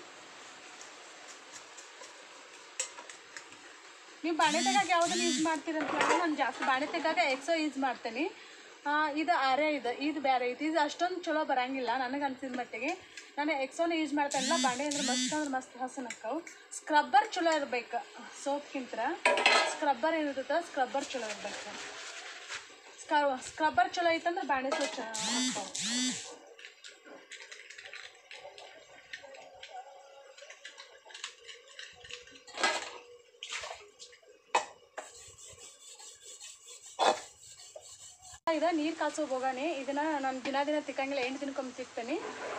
A: ನೀವು ಬಾಣೆ ತೆಗಾಗ ಯಾವುದನ್ನು ಯೂಸ್ ಮಾಡ್ತೀರಂತ ಹೇಳಿದ್ರೆ ನಾನು ಜಾಸ್ತಿ ಬಾಣೆ ತೆಗಾಗ ಎಕ್ಸೋ ಯೂಸ್ ಮಾಡ್ತೀನಿ. ಇದು ಆರೇ ಇದೆ, ಇದು ಬೇರೆ ಐತಿ. ಇದು ಅಷ್ಟೊಂದು ಚಲೋ ಬರೋಂಗಿಲ್ಲ ನನಗೆ ಅನ್ಸಿದ ಮಟ್ಟಿಗೆ. ನಾನು ಎಕ್ಸೋನ ಯೂಸ್ ಮಾಡ್ತಾನಿಲ್ಲ. ಬಾಂಡೆ ಅಂದ್ರೆ ಮಸ್ತ್ ಅಂದ್ರೆ ಮಸ್ತ್ ಹಸನ್ ಅಕ್ಕವು. ಸ್ಕ್ರಬ್ಬರ್ ಚಲೋ ಇರ್ಬೇಕು, ಸೋಪ್ಗಿಂತ ಸ್ಕ್ರಬ್ಬರ್ ಏನಿರ್ತದೆ ಸ್ಕ್ರಬ್ಬರ್ ಚಲೋ ಇರ್ಬೇಕು. ಸ್ಕ್ರ ಸ್ಕ್ರಬ್ಬರ್ ಚಲೋ ಐತಂದ್ರೆ ಬಾಂಡೆ ಸ್ವಚ್ಛ ಹಾಕ್ತಾವೆ. ಇದು ನೀರು ಕಾಸೋಗಿ ಹೋಗೋಣ. ಇದನ್ನ ನಾನು ದಿನ ದಿನ ತಿಕ್ಕಂಗಿಲ್ಲ, ಎಂಟು ದಿನಕ್ಕೊಮ್ಮೆ ತಿಕ್ತೇನೆ.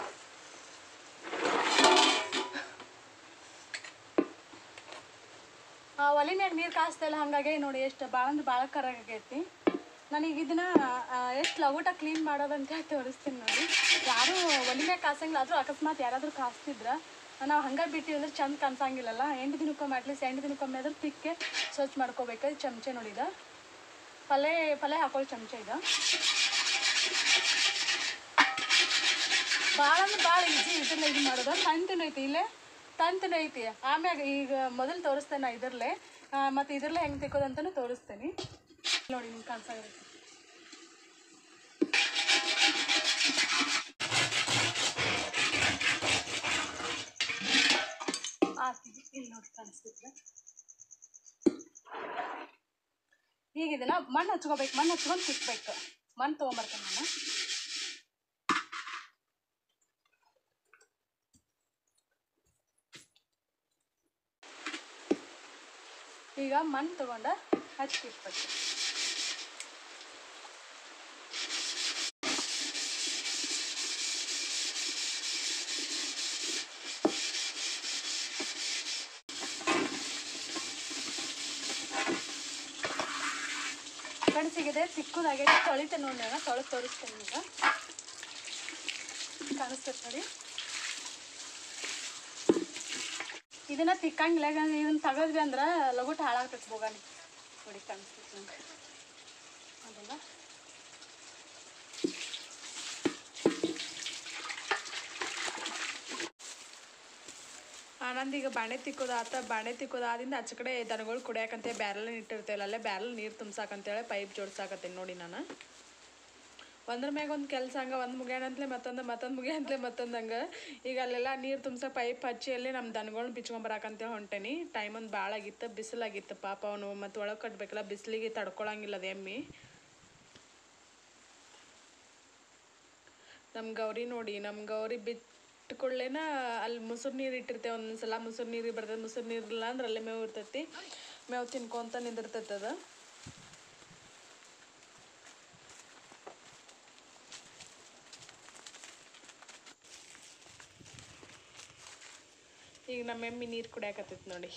A: ಒಲೆ ಮ್ಯಾಗ ನೀರು ಕಾಸ್ತಾಯಿಲ್ಲ, ಹಾಗಾಗಿ ನೋಡಿ ಎಷ್ಟು ಭಾಳ ಅಂದ್ರೆ ಭಾಳ ಕರಾಗೈತಿ. ನನಗೆ ಇದನ್ನ ಎಷ್ಟು ಲಗುಟ ಕ್ಲೀನ್ ಮಾಡೋದಂತ ತೋರಿಸ್ತೀನಿ ನೋಡಿ. ಯಾರೂ ಒಲೆ ಮ್ಯಾಗ ಕಾಸಂಗಿಲ್ಲ, ಆದರೂ ಅಕಸ್ಮಾತ್ ಯಾರಾದರೂ ಕಾಸ್ತಿದ್ರೆ ನಾವು ಹಂಗೆ ಬಿಟ್ಟಿವಿ ಅಂದ್ರೆ ಚಂದ ಕಾಣಿಸಂಗಿಲ್ಲಲ್ಲ. ಎಂಟು ದಿನಕ್ಕೊಮ್ಮೆ ಅಟ್ಲೀಸ್ಟ್ ಎಂಟು ದಿನಕ್ಕೊಮ್ಮೆ ಆದರೂ ತಿಕ್ಕೆ ಸ್ವಚ್ಛ ಮಾಡ್ಕೋಬೇಕು. ಚಮಚೆ ನೋಡಿದ ಪಲ್ಯ ಪಲ್ಯ ಹಾಕೊಳ್ಳೋ ಚಮಚ ಇದು. ಭಾಳ ಅಂದ್ರೆ ಭಾಳ ಈಜಿ ಇದನ್ನ ಇದು ಮಾಡೋದು. ತಂತಿನೂ ಐತಿ, ಇಲ್ಲೇ ತಂತಿನೂ ಐತಿ. ಆಮ್ಯಾಗ ಈಗ ಮೊದಲು ತೋರಿಸ್ತೇನೆ ಇದರಲ್ಲೇ, ಮತ್ತು ಇದರಲ್ಲೇ ಹೆಂಗೆ ತಿಕ್ಕೋದಂತಲೂ ತೋರಿಸ್ತೇನೆ ನೋಡಿ. ನಿಮ್ಗೆ ಕಾಣಿಸಾಗಿರುತ್ತೆ. ಆತಿದೆ ಇಲ್ಲಿ ನೋಡಿ, ಕಾಣಿಸ್ತಿದ್ರೆ ಈಗ ಇದನ್ನ ಮಣ್ಣು ಹಚ್ಕೋಬೇಕು. ಮಣ್ಣು ಹಚ್ಕೊಂಡು ತಿಕ್ಬೇಕು. ಮಣ್ಣು ತೊಗೊಂಬರ್ತೇನೆ ನಾನು. ಈಗ ಮಣ್ಣು ತೊಗೊಂಡು ಹಚ್ಚಿಟ್ಬೇಕು. ಕಣಸಿಗಿದೆ ತಿಕ್ಕುದಾಗೈತೆ. ತೊಳಿತೆ ನೋಡಿ, ನಾನು ತೊಳೆದು ತೋರಿಸ್ತೇನೆ. ಈಗ ಕಾಣಿಸ್ತೈತೆ ನೋಡಿ. ಇದನ್ನ ತಿಕ್ಕಂಗಿಲ್ಲ, ಇದನ್ನ ತೆಗೆದ್ವಿ ಅಂದ್ರೆ ಲಗುಟ್ ಹಾಳಾಗ್ತೈತೆ ಬೋಗಾನಿ ನೋಡಿ. ಕಾಣಿಸ್ತೈತೆ ನಂಗೆ ಅದೆಲ್ಲ. ಆನಂದೀಗ ಬಾಣೆ ತಿಕ್ಕೋದು ಆತ. ಬಾಣೆ ತಿಕ್ಕೋದಾದಿಂದ ಆಚೆ ಕಡೆ ದನಗಳು ಕುಡಿಯಾಕಂತೆ ಬ್ಯಾರಲ್ ಇಟ್ಟಿರ್ತೇವಲ್ಲ, ಅಲ್ಲೇ ಬ್ಯಾರಲ್ ನೀರು ತುಂಬ್ಸಾಕಂತೇಳಿ ಪೈಪ್ ಜೋಡ್ಸಾಕತ್ತೇನೆ ನೋಡಿ. ನಾನು ಒಂದ್ರ ಮ್ಯಾಗ ಒಂದು ಕೆಲಸ ಹಂಗೆ ಒಂದು ಮುಗ್ಯಾಣಂತಲೇ ಮತ್ತೊಂದು ಮತ್ತೊಂದು ಮುಗ್ಯಾಣಂತಲೇ ಮತ್ತೊಂದು ಹಂಗೆ. ಈಗ ಅಲ್ಲೆಲ್ಲ ನೀರು ತುಂಬ್ಸೋ ಪೈಪ್ ಹಚ್ಚಿ ಅಲ್ಲಿ ನಮ್ಮ ದನಗಳನ್ನ ಬಿಚ್ಕೊಂಬರಾಕಂತೇಳಿ ಹೊಂಟೇನಿ. ಟೈಮ್ ಒಂದು ಭಾಳ ಆಗಿತ್ತು, ಬಿಸಿಲಾಗಿತ್ತು ಪಾಪ. ಅವನು ಮತ್ತು ಒಳಗೆ ಕಟ್ಟಬೇಕಲ್ಲ, ಬಿಸಿಲಿಗೆ ತಡ್ಕೊಳಂಗಿಲ್ಲ ಅದು ಎಮ್ಮಿ. ನಮ್ಮ ಗೌರಿ ನೋಡಿ, ನಮ್ಮ ಗೌರಿ ಬಿಟ್ಕೊಳ್ಳೇನ ಅಲ್ಲಿ ಮುಸುರು ನೀರು ಇಟ್ಟಿರ್ತೇವೆ. ಒಂದೊಂದ್ಸಲ ಮುಸುರು ನೀರಿಗೆ ಬರ್ತದೆ, ಮುಸುರು ನೀರು ಇಲ್ಲ ಅಂದ್ರೆ ಅಲ್ಲೇ ಮೇವು ಇರ್ತೈತಿ. ಮೇವು ತಿನ್ಕೊಂತ ನಿಂದಿರ್ತೈತೆ ಅದು. ಈಗ ನಮ್ಮ ಎಮ್ಮಿ ನೀರು ಕುಡಿಯಾಕತ್ತೈತಿ ನೋಡಿ.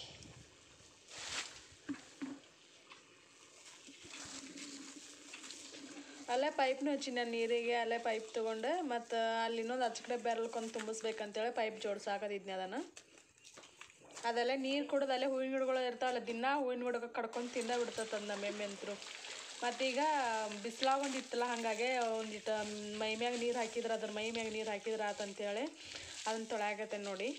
A: ಅಲ್ಲೇ ಪೈಪ್ನು ಹಚ್ಚಿ ನಾನು ನೀರಿಗೆ, ಅಲ್ಲೇ ಪೈಪ್ ತೊಗೊಂಡು ಮತ್ತು ಅಲ್ಲಿ ಇನ್ನೊಂದು ಆಚೆ ಕಡೆ ಬೆರಳ್ಕೊಂಡು ತುಂಬಿಸ್ಬೇಕಂತೇಳಿ ಪೈಪ್ ಜೋಡ್ಸಾಕದಿದ್ನಿ. ಅದನ್ನು ಅದೆಲ್ಲ ನೀರು ಕುಡಿದು ಅಲ್ಲೇ ಹೂವಿನ ಗಿಡಗಳು ಇರ್ತಾವಲ್ಲ, ದಿನ ಹೂವಿನ ಗಿಡಕ್ಕೆ ಕಡ್ಕೊಂಡು ತಿಂದ ಬಿಡ್ತದೆ ಅದು ನಮ್ಮ ಎಮ್ಮೆ ಅಂತರು. ಮತ್ತೀಗ ಬಿಸಿಲಾಗ ಒಂದು ಇತ್ತಲ್ಲ, ಹಾಗಾಗಿ ಒಂದಿಟ್ಟು ಮೈ ಮ್ಯಾಗ ನೀರು ಹಾಕಿದ್ರೆ ಅದ್ರ ಮೈ ಮ್ಯಾಗ ನೀರು ಹಾಕಿದ್ರೆ ಆತಂತೇಳಿ ಅದನ್ನು ತೊಳ್ಯಾಕತ್ತೇನೆ ನೋಡಿ.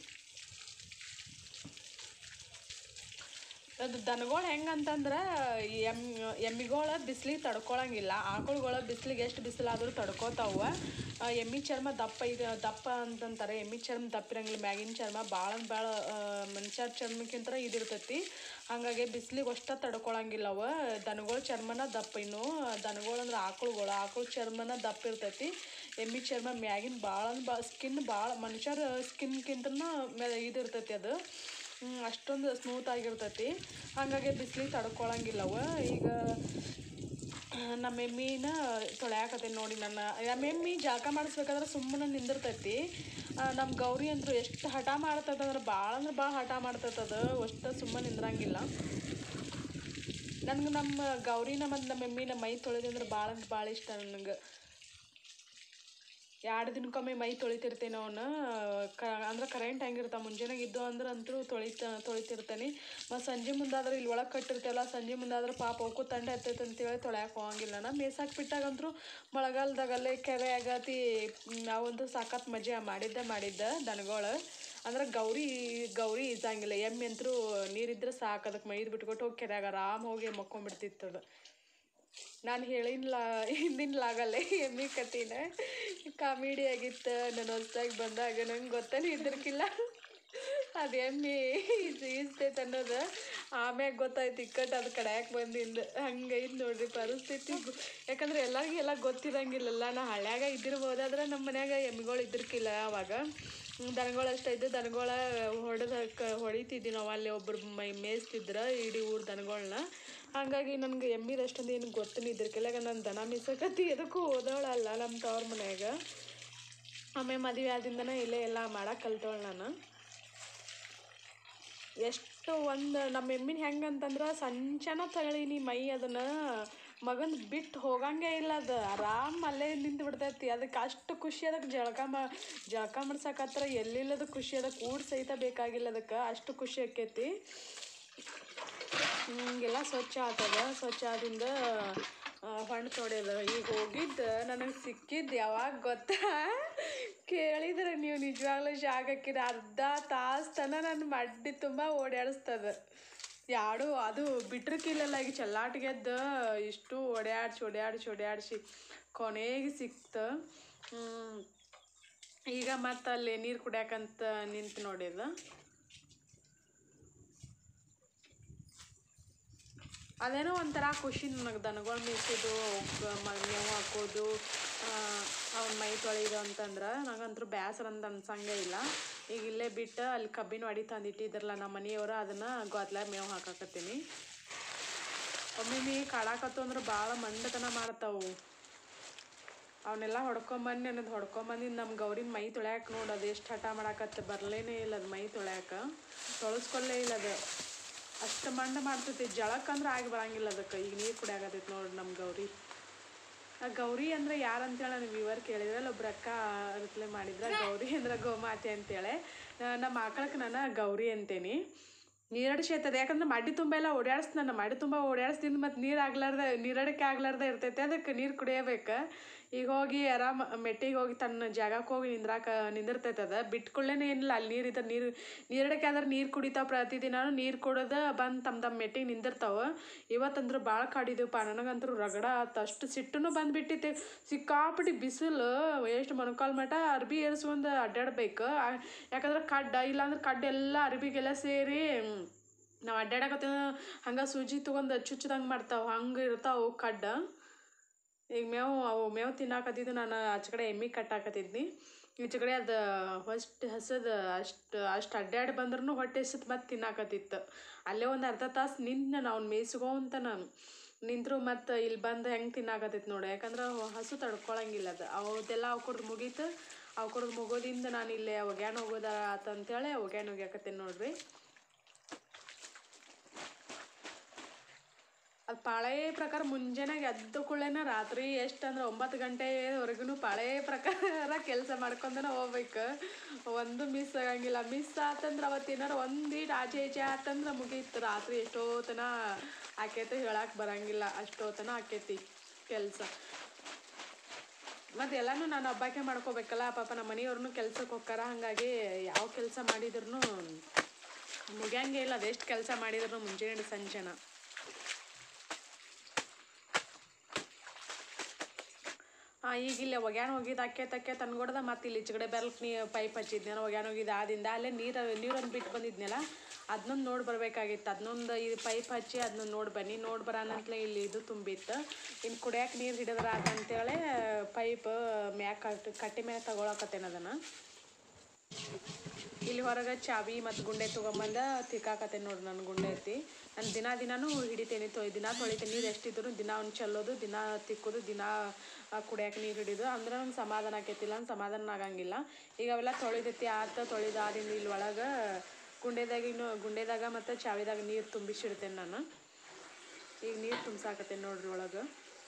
A: ಅದು ದನಗಳು ಹೆಂಗಂತಂದ್ರೆ ಎಮ್ ಎಮ್ಮಿಗಳು ಬಿಸಿಲಿಗೆ ತಡ್ಕೊಳಂಗಿಲ್ಲ. ಆಕಳುಗಳು ಬಿಸಿಲಿಗೆ ಎಷ್ಟು ಬಿಸಿಲಾದರೂ ತಡ್ಕೋತಾವ. ಎಮ್ಮಿ ಚರ್ಮ ದಪ್ಪ ಇದು ದಪ್ಪ ಅಂತಂತಾರೆ. ಎಮ್ಮಿ ಚರ್ಮ ದಪ್ಪ ಇರಂಗಿಲ್ಲ, ಮ್ಯಾಗಿನ ಚರ್ಮ ಭಾಳ ಭಾಳ ಮನುಷ್ಯ ಚರ್ಮಕ್ಕಿಂತ ಇದಿರ್ತೈತಿ. ಹಾಗಾಗಿ ಬಿಸಿಲಿಗೆ ಅಷ್ಟ ತಡ್ಕೊಳಂಗಿಲ್ಲ ಅವ. ದನಗಳ ಚರ್ಮನ ದಪ್ಪ. ಇನ್ನು ದನಗಳು ಅಂದ್ರೆ ಆಕಳುಗಳು, ಆಕಳು ಚರ್ಮನ ದಪ್ಪ ಇರ್ತೈತಿ. ಎಮ್ಮಿ ಚರ್ಮ ಮ್ಯಾಗಿನ ಭಾಳ ಭಾಳ ಸ್ಕಿನ್ ಭಾಳ ಮನುಷ್ಯರ ಸ್ಕಿನ್ಗಿಂತನೂ ಇದಿರ್ತೈತಿ. ಅದು ಅಷ್ಟೊಂದು ಸ್ಮೂತ್ ಆಗಿರ್ತೈತಿ. ಹಾಗಾಗಿ ಬಿಸಿಲಿಗೆ ತಡ್ಕೊಳಂಗಿಲ್ಲವ. ಈಗ ನಮ್ಮ ಎಮ್ಮಿನ ತೊಳ್ಯಾಕತ್ತೇನೆ ನೋಡಿ. ನನ್ನ ನಮ್ಮ ಎಮ್ಮಿ ಜಳಕ ಮಾಡಿಸ್ಬೇಕಾದ್ರೆ ಸುಮ್ಮನೆ ನಿಂದಿರ್ತೈತಿ. ನಮ್ಮ ಗೌರಿ ಅಂತೂ ಎಷ್ಟು ಹಠ ಮಾಡ್ತದಂದ್ರೆ ಭಾಳ ಅಂದ್ರೆ ಭಾಳ ಹಠ ಮಾಡ್ತೈತದ, ಅಷ್ಟು ಸುಮ್ಮನೆ ನಿಂದ್ರಂಗಿಲ್ಲ. ನನಗೆ ನಮ್ಮ ಗೌರಿನ ಮತ್ತು ನಮ್ಮ ಎಮ್ಮಿನ ಮೈ ತೊಳೆದಂದ್ರೆ ಭಾಳ ಅಂದ್ರೆ ಭಾಳ ಇಷ್ಟ ನನಗೆ. ಎರಡು ದಿನಕ್ಕೊಮ್ಮೆ ಮೈ ತೊಳಿತಿರ್ತೇನೆ ಅವನು. ಕ ಅಂದ್ರೆ ಕರೆಂಟ್ ಹೆಂಗಿರ್ತಾವೆ ಮುಂಜಾನೆಗೆ ಇದ್ದು ಅಂದ್ರೆ ಅಂತೂ ತೊಳಿತ ತೊಳಿತಿರ್ತಾನೆ. ಮತ್ತು ಸಂಜೆ ಮುಂದಾದ್ರೆ ಇಲ್ಲಿ ಒಳಗೆ ಕಟ್ಟಿರ್ತೇವಲ್ಲ, ಸಂಜೆ ಮುಂದಾದ್ರೆ ಪಾಪ ಅವಕ್ಕೂ ತಂಡ ಇರ್ತೈತೆ ಅಂತೇಳಿ ತೊಳ್ಯಾಕೆ ಹೋಗಂಗಿಲ್ಲ. ನಾ ಮೇಸಾಕ್ ಬಿಟ್ಟಾಗಂತೂ ಮಳೆಗಾಲದಾಗಲ್ಲೇ ಕೆರೆ ಆಗತಿ. ನಾವಂತೂ ಸಾಕತ್ ಮಜಾ ಮಾಡಿದ್ದೆ ಮಾಡಿದ್ದೆ ದನಗಳು. ಅಂದ್ರೆ ಗೌರಿ ಗೌರಿ ಇದ್ದಂಗಿಲ್ಲ. ಎಮ್ಮೆ ಅಂತೂ ನೀರಿದ್ರೆ ಸಾಕು, ಅದಕ್ಕೆ ಮೈದು ಬಿಟ್ಕೊಟ್ಟು ಹೋಗಿ ಕೆರೆಯಾಗ ಆರಾಮ್ ಹೋಗಿ ಮಕ್ಕೊಂಬಿಡ್ತಿತ್ತದು. ನಾನು ಹೇಳಿನ್ಲ ಹಿಂದಿನ ಲಾಗಲ್ಲೇ ಎಮ್ಮಿ ಕಥೆನ, ಕಾಮಿಡಿ ಆಗಿತ್ತು. ನಾನು ಹೊಸ್ದಾಗಿ ಬಂದಾಗ ನಂಗೆ ಗೊತ್ತನೇ ಇದ್ದಿರ್ಕಿಲ್ಲ ಅದು ಎಮ್ಮಿ ಇದು ಈಸ್ತೈತೆ ಅನ್ನೋದು. ಆಮ್ಯಾಗ ಗೊತ್ತಾಯ್ತು ಇಕ್ಕಟ್ಟು ಅದು ಕಡ್ಯಾಕೆ ಬಂದಿಂದ. ಹಂಗೈತೆ ನೋಡ್ರಿ ಪರಿಸ್ಥಿತಿ. ಯಾಕಂದ್ರೆ ಎಲ್ಲರಿಗೆಲ್ಲ ಗೊತ್ತಿರಂಗಿಲ್ಲಲ್ಲ. ನಾ ಹಳ್ಯಾಗ ಇದ್ದಿರ್ಬೋದಾದ್ರೆ ನಮ್ಮ ಮನ್ಯಾಗ ಎಮ್ಮಿಗಳು ಇದ್ದಿರ್ಕಿಲ್ಲ. ಅವಾಗ ದನಗಳು ಅಷ್ಟೇ ಇದ್ದು, ದನಗಳ ಹೊಡೆದ ಕ ಹೊಡಿತಿದ್ವಿ ನಾವು. ಅಲ್ಲಿ ಒಬ್ಬರು ಮೈ ಮೇಯಿಸ್ತಿದ್ರು ಇಡೀ ಊರು ದನಗಳನ್ನ. ಹಾಗಾಗಿ ನನಗೆ ಎಮ್ಮಿದು ಅಷ್ಟೊಂದು ಏನು ಗೊತ್ತನೇ ಇದ್ದಿರ್ಕಿಲ್ಲ. ಯಾಕಂದ್ರೆ ನಾನು ದನ ಮೇಯ್ಸಕತ್ತಿ ಎದಕ್ಕೂ ಓದೋಳಲ್ಲ ನಮ್ಮ ತವ್ರ ಮನ್ಯಾಗ. ಆಮೇಲೆ ಮದುವೆ ಆದಿಂದನೇ ಇಲ್ಲೇ ಎಲ್ಲ ಮಾಡಕ್ಕೆ ಕಲ್ತೋಳು ನಾನು. ಎಷ್ಟು ಒಂದು ನಮ್ಮ ಎಮ್ಮಿನ ಹೆಂಗೆ ಅಂತಂದ್ರೆ ಸಂಚನ ತಗಳೀನಿ ಮೈ ಅದನ್ನು ಮಗನ ಬಿಟ್ಟು ಹೋಗಂಗೆ ಇಲ್ಲ. ಅದು ಆರಾಮ್ ಅಲ್ಲೇ ನಿಂತು ಬಿಡ್ತೈತಿ. ಅದಕ್ಕೆ ಅಷ್ಟು ಖುಷಿ ಅದಕ್ಕೆ ಜಳಕ ಮಾ ಜಳಕ ಮಾಡ್ಸಕತ್ರ ಎಲ್ಲಿಲ್ಲದ ಖುಷಿ. ಅದಕ್ಕೆ ಊಟ ಸಹಿತ ಬೇಕಾಗಿಲ್ಲ ಅದಕ್ಕೆ, ಅಷ್ಟು ಖುಷಿ ಆಕೈತಿ. ಹಿಂಗೆಲ್ಲ ಸ್ವಚ್ಛ ಆಗ್ತದ. ಸ್ವಚ್ಛ ಆದಿಂದ ಹೊಣ್ಣು ತೊಡೆಯೋದು. ಈಗ ಹೋಗಿದ್ದು ನನಗೆ ಸಿಕ್ಕಿದ್ದು ಯಾವಾಗ ಗೊತ್ತಾ, ಕೇಳಿದ್ರೆ ನೀವು ನಿಜವಾಗ್ಲೂ ಶಾಕ್ ಹಾಕಿದ. ಅರ್ಧ ತಾಸು ತನಕ ನನ್ನ ಮಡ್ಡಿ ತುಂಬ ಓಡಾಡಿಸ್ತದೆ. ಯಾಡು ಅದು ಬಿಟ್ರಕ್ಕಿಲ್ಲಲ್ಲ. ಈಗ ಚಲ್ಲಾಟ್ಗೆದ್ದು ಇಷ್ಟು ಓಡ್ಯಾಡ್ಸಿ ಓಡ್ಯಾಡ್ಸಿ ಓಡ್ಯಾಡಿಸಿ ಕೊನೆಗೆ ಸಿಕ್ತು. ಈಗ ಮತ್ತೆ ಅಲ್ಲಿ ನೀರು ಕುಡಿಯಾಕಂತ ನಿಂತು ನೋಡಿದ. ಅದೇನೋ ಒಂಥರ ಖುಷಿ ನನಗೆ. ದನಗಳು ಮೇಯ್ಸೋದು, ಮೇವು ಹಾಕೋದು, ಅವ್ನ ಮೈ ತೊಳೆಯೋದು ಅಂತಂದ್ರೆ ನಂಗಂತೂ ಬೇಸರ ಅಂತ ಅನ್ಸಂಗೆ ಇಲ್ಲ. ಈಗ ಇಲ್ಲೇ ಬಿಟ್ಟು ಅಲ್ಲಿ ಕಬ್ಬಿನ ವಾಡಿ ತಂದಿಟ್ಟಿದ್ರಲ್ಲ ನಮ್ಮ ಮನೆಯವರು, ಅದನ್ನು ಗೊತ್ತಲ ಮೇವು ಹಾಕಾಕತ್ತೀನಿ. ಒಮ್ಮೆ ಕಾಡಾಕತ್ತು ಅಂದ್ರೆ ಭಾಳ ಮಂಡತನ ಮಾಡ್ತಾವು. ಅವನ್ನೆಲ್ಲ ಹೊಡ್ಕೊಂಬಂದು ಅನ್ನೋದು ಹೊಡ್ಕೊಂಬಂದಿದ್ದು ನಮ್ಮ ಗೌರಿನ ಮೈ ತೊಳ್ಯಾಕೆ ನೋಡಿ. ಅದು ಎಷ್ಟು ಹಠ ಮಾಡಾಕತ್ತೆ, ಬರಲೇನೇ ಇಲ್ಲ ಅದು ಮೈ ತೊಳ್ಯಾಕೆ, ತೊಳಸ್ಕೊಲ್ಲೇ ಇಲ್ಲ ಅದು. ಅಷ್ಟು ಮಂಡ ಮಾಡ್ತೈತಿ. ಜಳಕ್ಕಂದ್ರೆ ಆಗಿ ಬರಂಗಿಲ್ಲ ಅದಕ್ಕೆ. ಈಗ ನೀರು ಕುಡಿಯಾಕತ್ತೈತಿ ನೋಡಿ ನಮ್ಮ ಗೌರಿ. ಆ ಗೌರಿ ಅಂದರೆ ಯಾರು ಅಂತೇಳಿ ನಾನು ವಿವರ್ ಕೇಳಿದ್ರಲ್ಲ, ಒಬ್ರು ಅಕ್ಕ ರಿಪ್ಲೈ ಮಾಡಿದ್ರೆ ಗೌರಿ ಅಂದ್ರೆ ಗೋಮಾತೆ ಅಂತೇಳಿ. ನಮ್ಮ ಆಕಳಕ್ಕೆ ನಾನು ಗೌರಿ ಅಂತೇನಿ. ನೀರಡಿಸಿ ಆಯ್ತದೆ. ಯಾಕಂದ್ರೆ ಮಡ್ಡಿ ತುಂಬ ಎಲ್ಲ ಓಡಾಡಿಸ್ ನನ್ನ ಮಡ್ಡಿ ತುಂಬ ಓಡಾಡಿಸ್ದಿಂದ ಮತ್ತು ನೀರು ಆಗ್ಲಾರ್ದೆ ನೀರಡಿಕೆ ಆಗ್ಲಾರ್ದೆ ಇರ್ತೈತೆ. ಅದಕ್ಕೆ ನೀರು ಕುಡಿಯಬೇಕು. ಈಗ ಹೋಗಿ ಆರಾಮ ಮೆಟ್ಟಿಗೆ ಹೋಗಿ ತನ್ನ ಜಾಗಕ್ಕೆ ಹೋಗಿ ನಿಂದ್ರಾಕ ನಿಂದಿರ್ತೈತೆ. ಅದು ಬಿಟ್ಕೊಳ್ಳೇನೆ ಏನಿಲ್ಲ. ಅಲ್ಲಿ ನೀರು ಇದ್ದರೆ ನೀರು ನೀರಡಿಕೆ ಆದ್ರೆ ನೀರು ಕುಡಿತಾವೆ. ಪ್ರತಿದಿನ ನೀರು ಕುಡಿದು ಬಂದು ತಮ್ಮ ತಮ್ಮ ಮೆಟ್ಟಿಗೆ ನಿಂದಿರ್ತಾವೆ. ಇವತ್ತಂದ್ರೆ ಭಾಳ ಕಾಡಿದೆವಪ್ಪ. ನನಗಂತೂ ರಗಡ ಆತು. ಅಷ್ಟು ಸಿಟ್ಟನ್ನು ಬಂದುಬಿಟ್ಟಿತ್ತು. ಸಿಕ್ಕಾಪಟ್ಟಿ ಬಿಸಿಲು. ಎಷ್ಟು ಮೊಣಕಾಲು ಮಟ ಅರ್ಬಿ ಏರಿಸ್ಕೊಂಡು ಅಡ್ಡಾಡ್ಬೇಕು. ಯಾಕಂದ್ರೆ ಕಡ್ಡ ಇಲ್ಲಾಂದ್ರೆ ಕಡ್ಡೆಲ್ಲ ಅರ್ಬಿಗೆಲ್ಲ ಸೇರಿ ನಾವು ಅಡ್ಡಾಡಕತ್ತೀವಿ. ಹಂಗೆ ಸೂಜಿ ತೊಗೊಂಡು ಚುಚ್ಚದಂಗೆ ಮಾಡ್ತಾವೆ. ಹಂಗೆ ಇರ್ತಾವೆ ಕಡ್ಡ. ಈಗ ಮೇವು ಅವು ಮೇವು ತಿನ್ನಾಕತ್ತಿದ್ದು. ನಾನು ಆಚೆ ಕಡೆ ಎಮ್ಮೆ ಕಟ್ಟಾಕತ್ತಿದ್ನಿ. ಈಚೆ ಕಡೆ ಅದು ಹೊಷ್ಟು ಹಸದು ಅಷ್ಟು ಅಷ್ಟು ಅಡ್ಡಾಡಿ ಬಂದ್ರೂ ಹೊಟ್ಟೆ ಹಸತ್ ಮತ್ತೆ ತಿನ್ನಾಕತ್ತಿತ್ತು. ಅಲ್ಲೇ ಒಂದು ಅರ್ಧ ತಾಸು ನಿಂತು ನಾನು ಅವ್ನು ಮೇಯಿಸ್ಕೊಂತ ನಾನು ನಿಂತರು ಮತ್ತು ಇಲ್ಲಿ ಬಂದು ಹೆಂಗೆ ತಿನ್ನಾಕತ್ತೈತಿ ನೋಡಿ. ಯಾಕಂದ್ರೆ ಹಸು ತಡ್ಕೊಳಂಗಿಲ್ಲ ಅದು. ಅವದೆಲ್ಲ ಅವ್ಕಡ್ದು ಮುಗೀತು. ಅವ್ಕಡ್ದು ಮುಗೋದಿಂದ ನಾನು ಇಲ್ಲೇ ಒಗ್ಯಾನ ಹೋಗೋದ ಆತಂತೇಳಿ ಒಗ್ಯಾನ ಹೋಗ್ಯಾಕತ್ತೀನಿ ನೋಡ್ರಿ. ಅದು ಪಾಳೆ ಪ್ರಕಾರ ಮುಂಜಾನೆಗೆ ಎದ್ದ ಕೂಡಲೇನ ರಾತ್ರಿ ಎಷ್ಟು ಅಂದ್ರೆ ಒಂಬತ್ತು ಗಂಟೆವರೆಗೂ ಪಾಳೆ ಪ್ರಕಾರ ಕೆಲಸ ಮಾಡ್ಕೊಂಡೇ ಹೋಗ್ಬೇಕು. ಒಂದು ಮಿಸ್ ಆಗಂಗಿಲ್ಲ. ಮಿಸ್ ಆತಂದ್ರೆ ಅವತ್ತೇನಾರು ಒಂದೀಟು ಆಚೆ ಈಚೆ ಆತಂದ್ರೆ ಮುಗೀತು. ರಾತ್ರಿ ಎಷ್ಟೋತನ ಆಕೈತೆ ಹೇಳಕ್ಕೆ ಬರೋಂಗಿಲ್ಲ. ಅಷ್ಟೋತನ ಆಕೈತಿ ಕೆಲಸ. ಮತ್ತು ಎಲ್ಲನೂ ನಾನು ಹಬ್ಬಕ್ಕೆ ಮಾಡ್ಕೋಬೇಕಲ್ಲ. ಪಾಪ ನಮ್ಮ ಮನೆಯವ್ರನ್ನೂ ಕೆಲ್ಸಕ್ಕೆ ಹೋಗ್ತಾರ. ಹಾಗಾಗಿ ಯಾವ ಕೆಲಸ ಮಾಡಿದ್ರು ಮುಗಿಯಂಗೆ ಇಲ್ಲ. ಅದೆಷ್ಟು ಕೆಲಸ ಮಾಡಿದ್ರು ಮುಂಜಾನೆ ಸಂಜೆನ. ಹಾಂ, ಈಗ ಇಲ್ಲೇ ಒಗ್ಯಾನ ಹೋಗಿದ್ದು ಅಕ್ಕೇತ್ ಅಕ್ಕೇತ್ ಅನ್ಕೊಡ್ದ. ಮತ್ತು ಇಲ್ಲಿ ಈಚೆ ಕಡೆ ಬೆಲ್ಕ್ ನೀ ಪೈಪ್ ಹಚ್ಚಿದ್ನಲ್ಲ ಒಗ್ಯಾನ ಹೋಗಿದ್ದು. ಆದಿಂದ ಅಲ್ಲೇ ನೀರು ನೀರೊಂದು ಬಿಟ್ಟು ಬಂದಿದ್ನಲ್ಲ, ಅದನ್ನೊಂದು ನೋಡಿ ಬರಬೇಕಾಗಿತ್ತು. ಅದನ್ನೊಂದು ಈ ಪೈಪ್ ಹಚ್ಚಿ ಅದನ್ನೊಂದು ನೋಡಿ ಬನ್ನಿ. ನೋಡಿ ಬರೋಣಂತಲೇ ಇಲ್ಲಿ ಇದು ತುಂಬಿತ್ತು. ಇನ್ನು ಕುಡಿಯೋಕೆ ನೀರು ಹಿಡಿದ್ರೆ ಅಂತೇಳಿ ಪೈಪ್ ಮ್ಯಾಗ ಕಟ್ಟಿ ಕಟ್ಟಿ ಮ್ಯಾಗ ತಗೊಳಕತ್ತೇನೆ ಅದನ್ನು. ಇಲ್ಲಿ ಹೊರಗೆ ಚಾವಿ ಮತ್ತು ಗುಂಡೆ ತೊಗೊಂಬಂದ ತಿಕ್ಕಾಕತ್ತೇನೆ ನೋಡ್ರಿ. ನನ್ನ ಗುಂಡೆ ಐತಿ. ನಾನು ದಿನ ದಿನಾನು ಹಿಡಿತೇನೆ, ತೊಯ್ ದಿನ ತೊಳಿತೇನೆ. ನೀರು ಎಷ್ಟಿದ್ರು ದಿನ ಅವ್ನು ಚೆಲ್ಲೋದು, ದಿನ ತಿಕ್ಕೋದು, ದಿನ ಕುಡಿಯೋಕೆ ನೀರು ಹಿಡಿದು ಅಂದ್ರೆ ನಂಗೆ ಸಮಾಧಾನ ಆಕೈತಿಲ್ಲ, ನಂಗೆ ಸಮಾಧಾನ ಆಗಂಗಿಲ್ಲ. ಈಗ ಅವೆಲ್ಲ ತೊಳಿದೈತಿ ಆತ ತೊಳಿದಾದಿಂದ ಇಲ್ಲಿ ಒಳಗೆ ಗುಂಡೆದಾಗ ಇನ್ನು ಗುಂಡೆದಾಗ ಮತ್ತು ಚಾವಿದಾಗ ನೀರು ತುಂಬಿಸಿಡ್ತೇನೆ ನಾನು. ಈಗ ನೀರು ತುಂಬಿಸಾಕತ್ತೇನೆ ನೋಡ್ರಿ ಒಳಗೆ.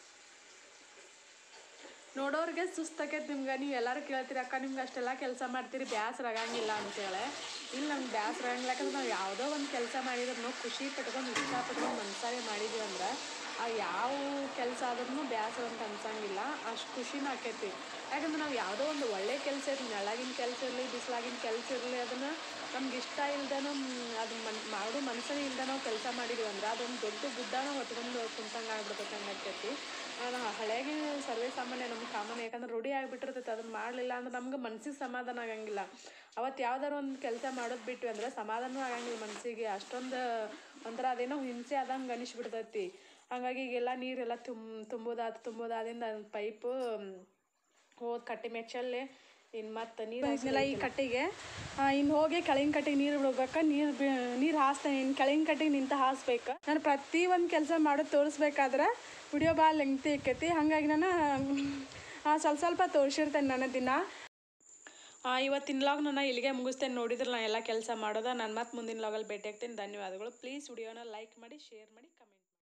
A: ನೋಡೋರಿಗೆ ಸುಸ್ತಾಕೈತೆ ನಿಮ್ಗೆ. ನೀವು ಎಲ್ಲರೂ ಕೇಳ್ತೀರಿ ಅಕ್ಕ ನಿಮ್ಗೆ ಅಷ್ಟೆಲ್ಲ ಕೆಲಸ ಮಾಡ್ತೀರಿ ಬೇಸರ ಆಗಂಗಿಲ್ಲ ಅಂತೇಳಿ. ಇಲ್ಲಿ ನಮ್ಗೆ ಬೇಸರ ಆಗಂಗಿಲ್ಲ, ಯಾಕಂದ್ರೆ ನಾವು ಯಾವುದೋ ಒಂದು ಕೆಲಸ ಮಾಡಿದ್ರು ನಾವು ಖುಷಿ ಪಟ್ಕೊಂಡು ಇಷ್ಟಪಟ್ಕೊಂಡು ಮನಸಾರೆ ಮಾಡಿದ್ವಿ ಅಂದ್ರೆ ಆ ಯಾವ ಕೆಲಸ ಆದ್ರೂ ಬೇಸರ ಅಂತ ಅನ್ಸಂಗಿಲ್ಲ, ಅಷ್ಟು ಖುಷಿನೂ ಆಕೈತಿ. ಯಾಕಂದ್ರೆ ನಾವು ಯಾವುದೋ ಒಂದು ಒಳ್ಳೆ ಕೆಲಸ ಇರಲಿ, ನೆಳಗಿನ ಕೆಲಸ ಇರಲಿ, ಬಿಸಿಲಾಗಿನ ಕೆಲಸ ಇರಲಿ, ಅದನ್ನು ನಮ್ಗೆ ಇಷ್ಟ ಇಲ್ದನೋ ಅದು ಮನ್ ಮಾಡೋ ಮನಸ್ಸನೇ ಇಲ್ದ ನಾವು ಕೆಲಸ ಮಾಡಿದ್ವಿ ಅಂದ್ರೆ ಅದೊಂದು ದೊಡ್ಡ ಗುಡ್ಡನ ಹೊತ್ಕೊಂಡು ಕುಂತಂಗೆ ಆಗ್ಬಿಡ್ತೈತೆ ಹಂಗೆ ಆಕೈತಿ. ನಾವು ಹಳೆಗೆ ಸರ್ವೇ ಸಾಮಾನ್ಯ ನಮ್ಗೆ ಕಾಮನ್, ಯಾಕಂದ್ರೆ ರೂಢಿ ಆಗಿಬಿಟ್ಟಿರ್ತೈತೆ. ಅದನ್ನು ಮಾಡಲಿಲ್ಲ ಅಂದ್ರೆ ನಮ್ಗೆ ಮನ್ಸಿಗೆ ಸಮಾಧಾನ ಆಗಂಗಿಲ್ಲ. ಅವತ್ತು ಯಾವ್ದಾರು ಒಂದು ಕೆಲಸ ಮಾಡೋದು ಬಿಟ್ವಿ ಅಂದ್ರೆ ಸಮಾಧಾನ ಆಗಂಗಿಲ್ಲ ಮನಸ್ಸಿಗೆ. ಅಷ್ಟೊಂದು ಒಂಥರ ಅದೇನೋ ಹಿಂಸೆ ಆದಂಗೆ ಅನಿಸ್ಬಿಡ್ತೈತಿ. ಹಾಗಾಗಿ ಈಗೆಲ್ಲ ನೀರೆಲ್ಲ ತುಂಬ ತುಂಬೋದಾದ ತುಂಬೋದಾದಿಂದ ಪೈಪು ಹೋದ್ ಕಟ್ಟೆ ಮೆಚ್ಚಲ್ಲಿ ಇನ್ನು ಮತ್ತು ನೀರು ಹಾಕಿಲ್ಲ ಈ ಕಟ್ಟೆಗೆ. ಇನ್ನು ಹೋಗಿ ಕೆಳಗಿನ ಕಟ್ಟೆಗೆ ನೀರು ಬಿಡ್ಬೇಕು. ನೀರು ಬಿ ನೀರು ಹಾಸ್ತಾನೆ, ಇನ್ನು ಕೆಳಗಿನ ಕಟ್ಟೆಗೆ ನಿಂತು ಹಾಸ್ಬೇಕು. ನಾನು ಪ್ರತಿ ಒಂದು ಕೆಲಸ ಮಾಡೋದು ತೋರಿಸ್ಬೇಕಾದ್ರೆ ವಿಡಿಯೋ ಭಾಳ ಲೆಂಗ್ತಿ ಆಕೈತಿ. ಹಾಗಾಗಿ ನಾನು ಸ್ವಲ್ಪ ಸ್ವಲ್ಪ ತೋರಿಸಿರ್ತೇನೆ ನನ್ನ ದಿನ. ಇವತ್ತಿನ ಲಾಗ್ ನಾನು ಇಲ್ಲಿಗೆ ಮುಗಿಸ್ತೇನೆ. ನೋಡಿದ್ರೆ ನಾನು ಎಲ್ಲ ಕೆಲಸ ಮಾಡೋದು. ನಾನು ಮತ್ತೆ ಮುಂದಿನ ಲಾಗಲ್ಲಿ ಭೇಟಿ ಆಗ್ತೇನೆ. ಧನ್ಯವಾದಗಳು. ಪ್ಲೀಸ್ ವಿಡಿಯೋನ ಲೈಕ್ ಮಾಡಿ, ಶೇರ್ ಮಾಡಿ, ಕಮೆಂಟ್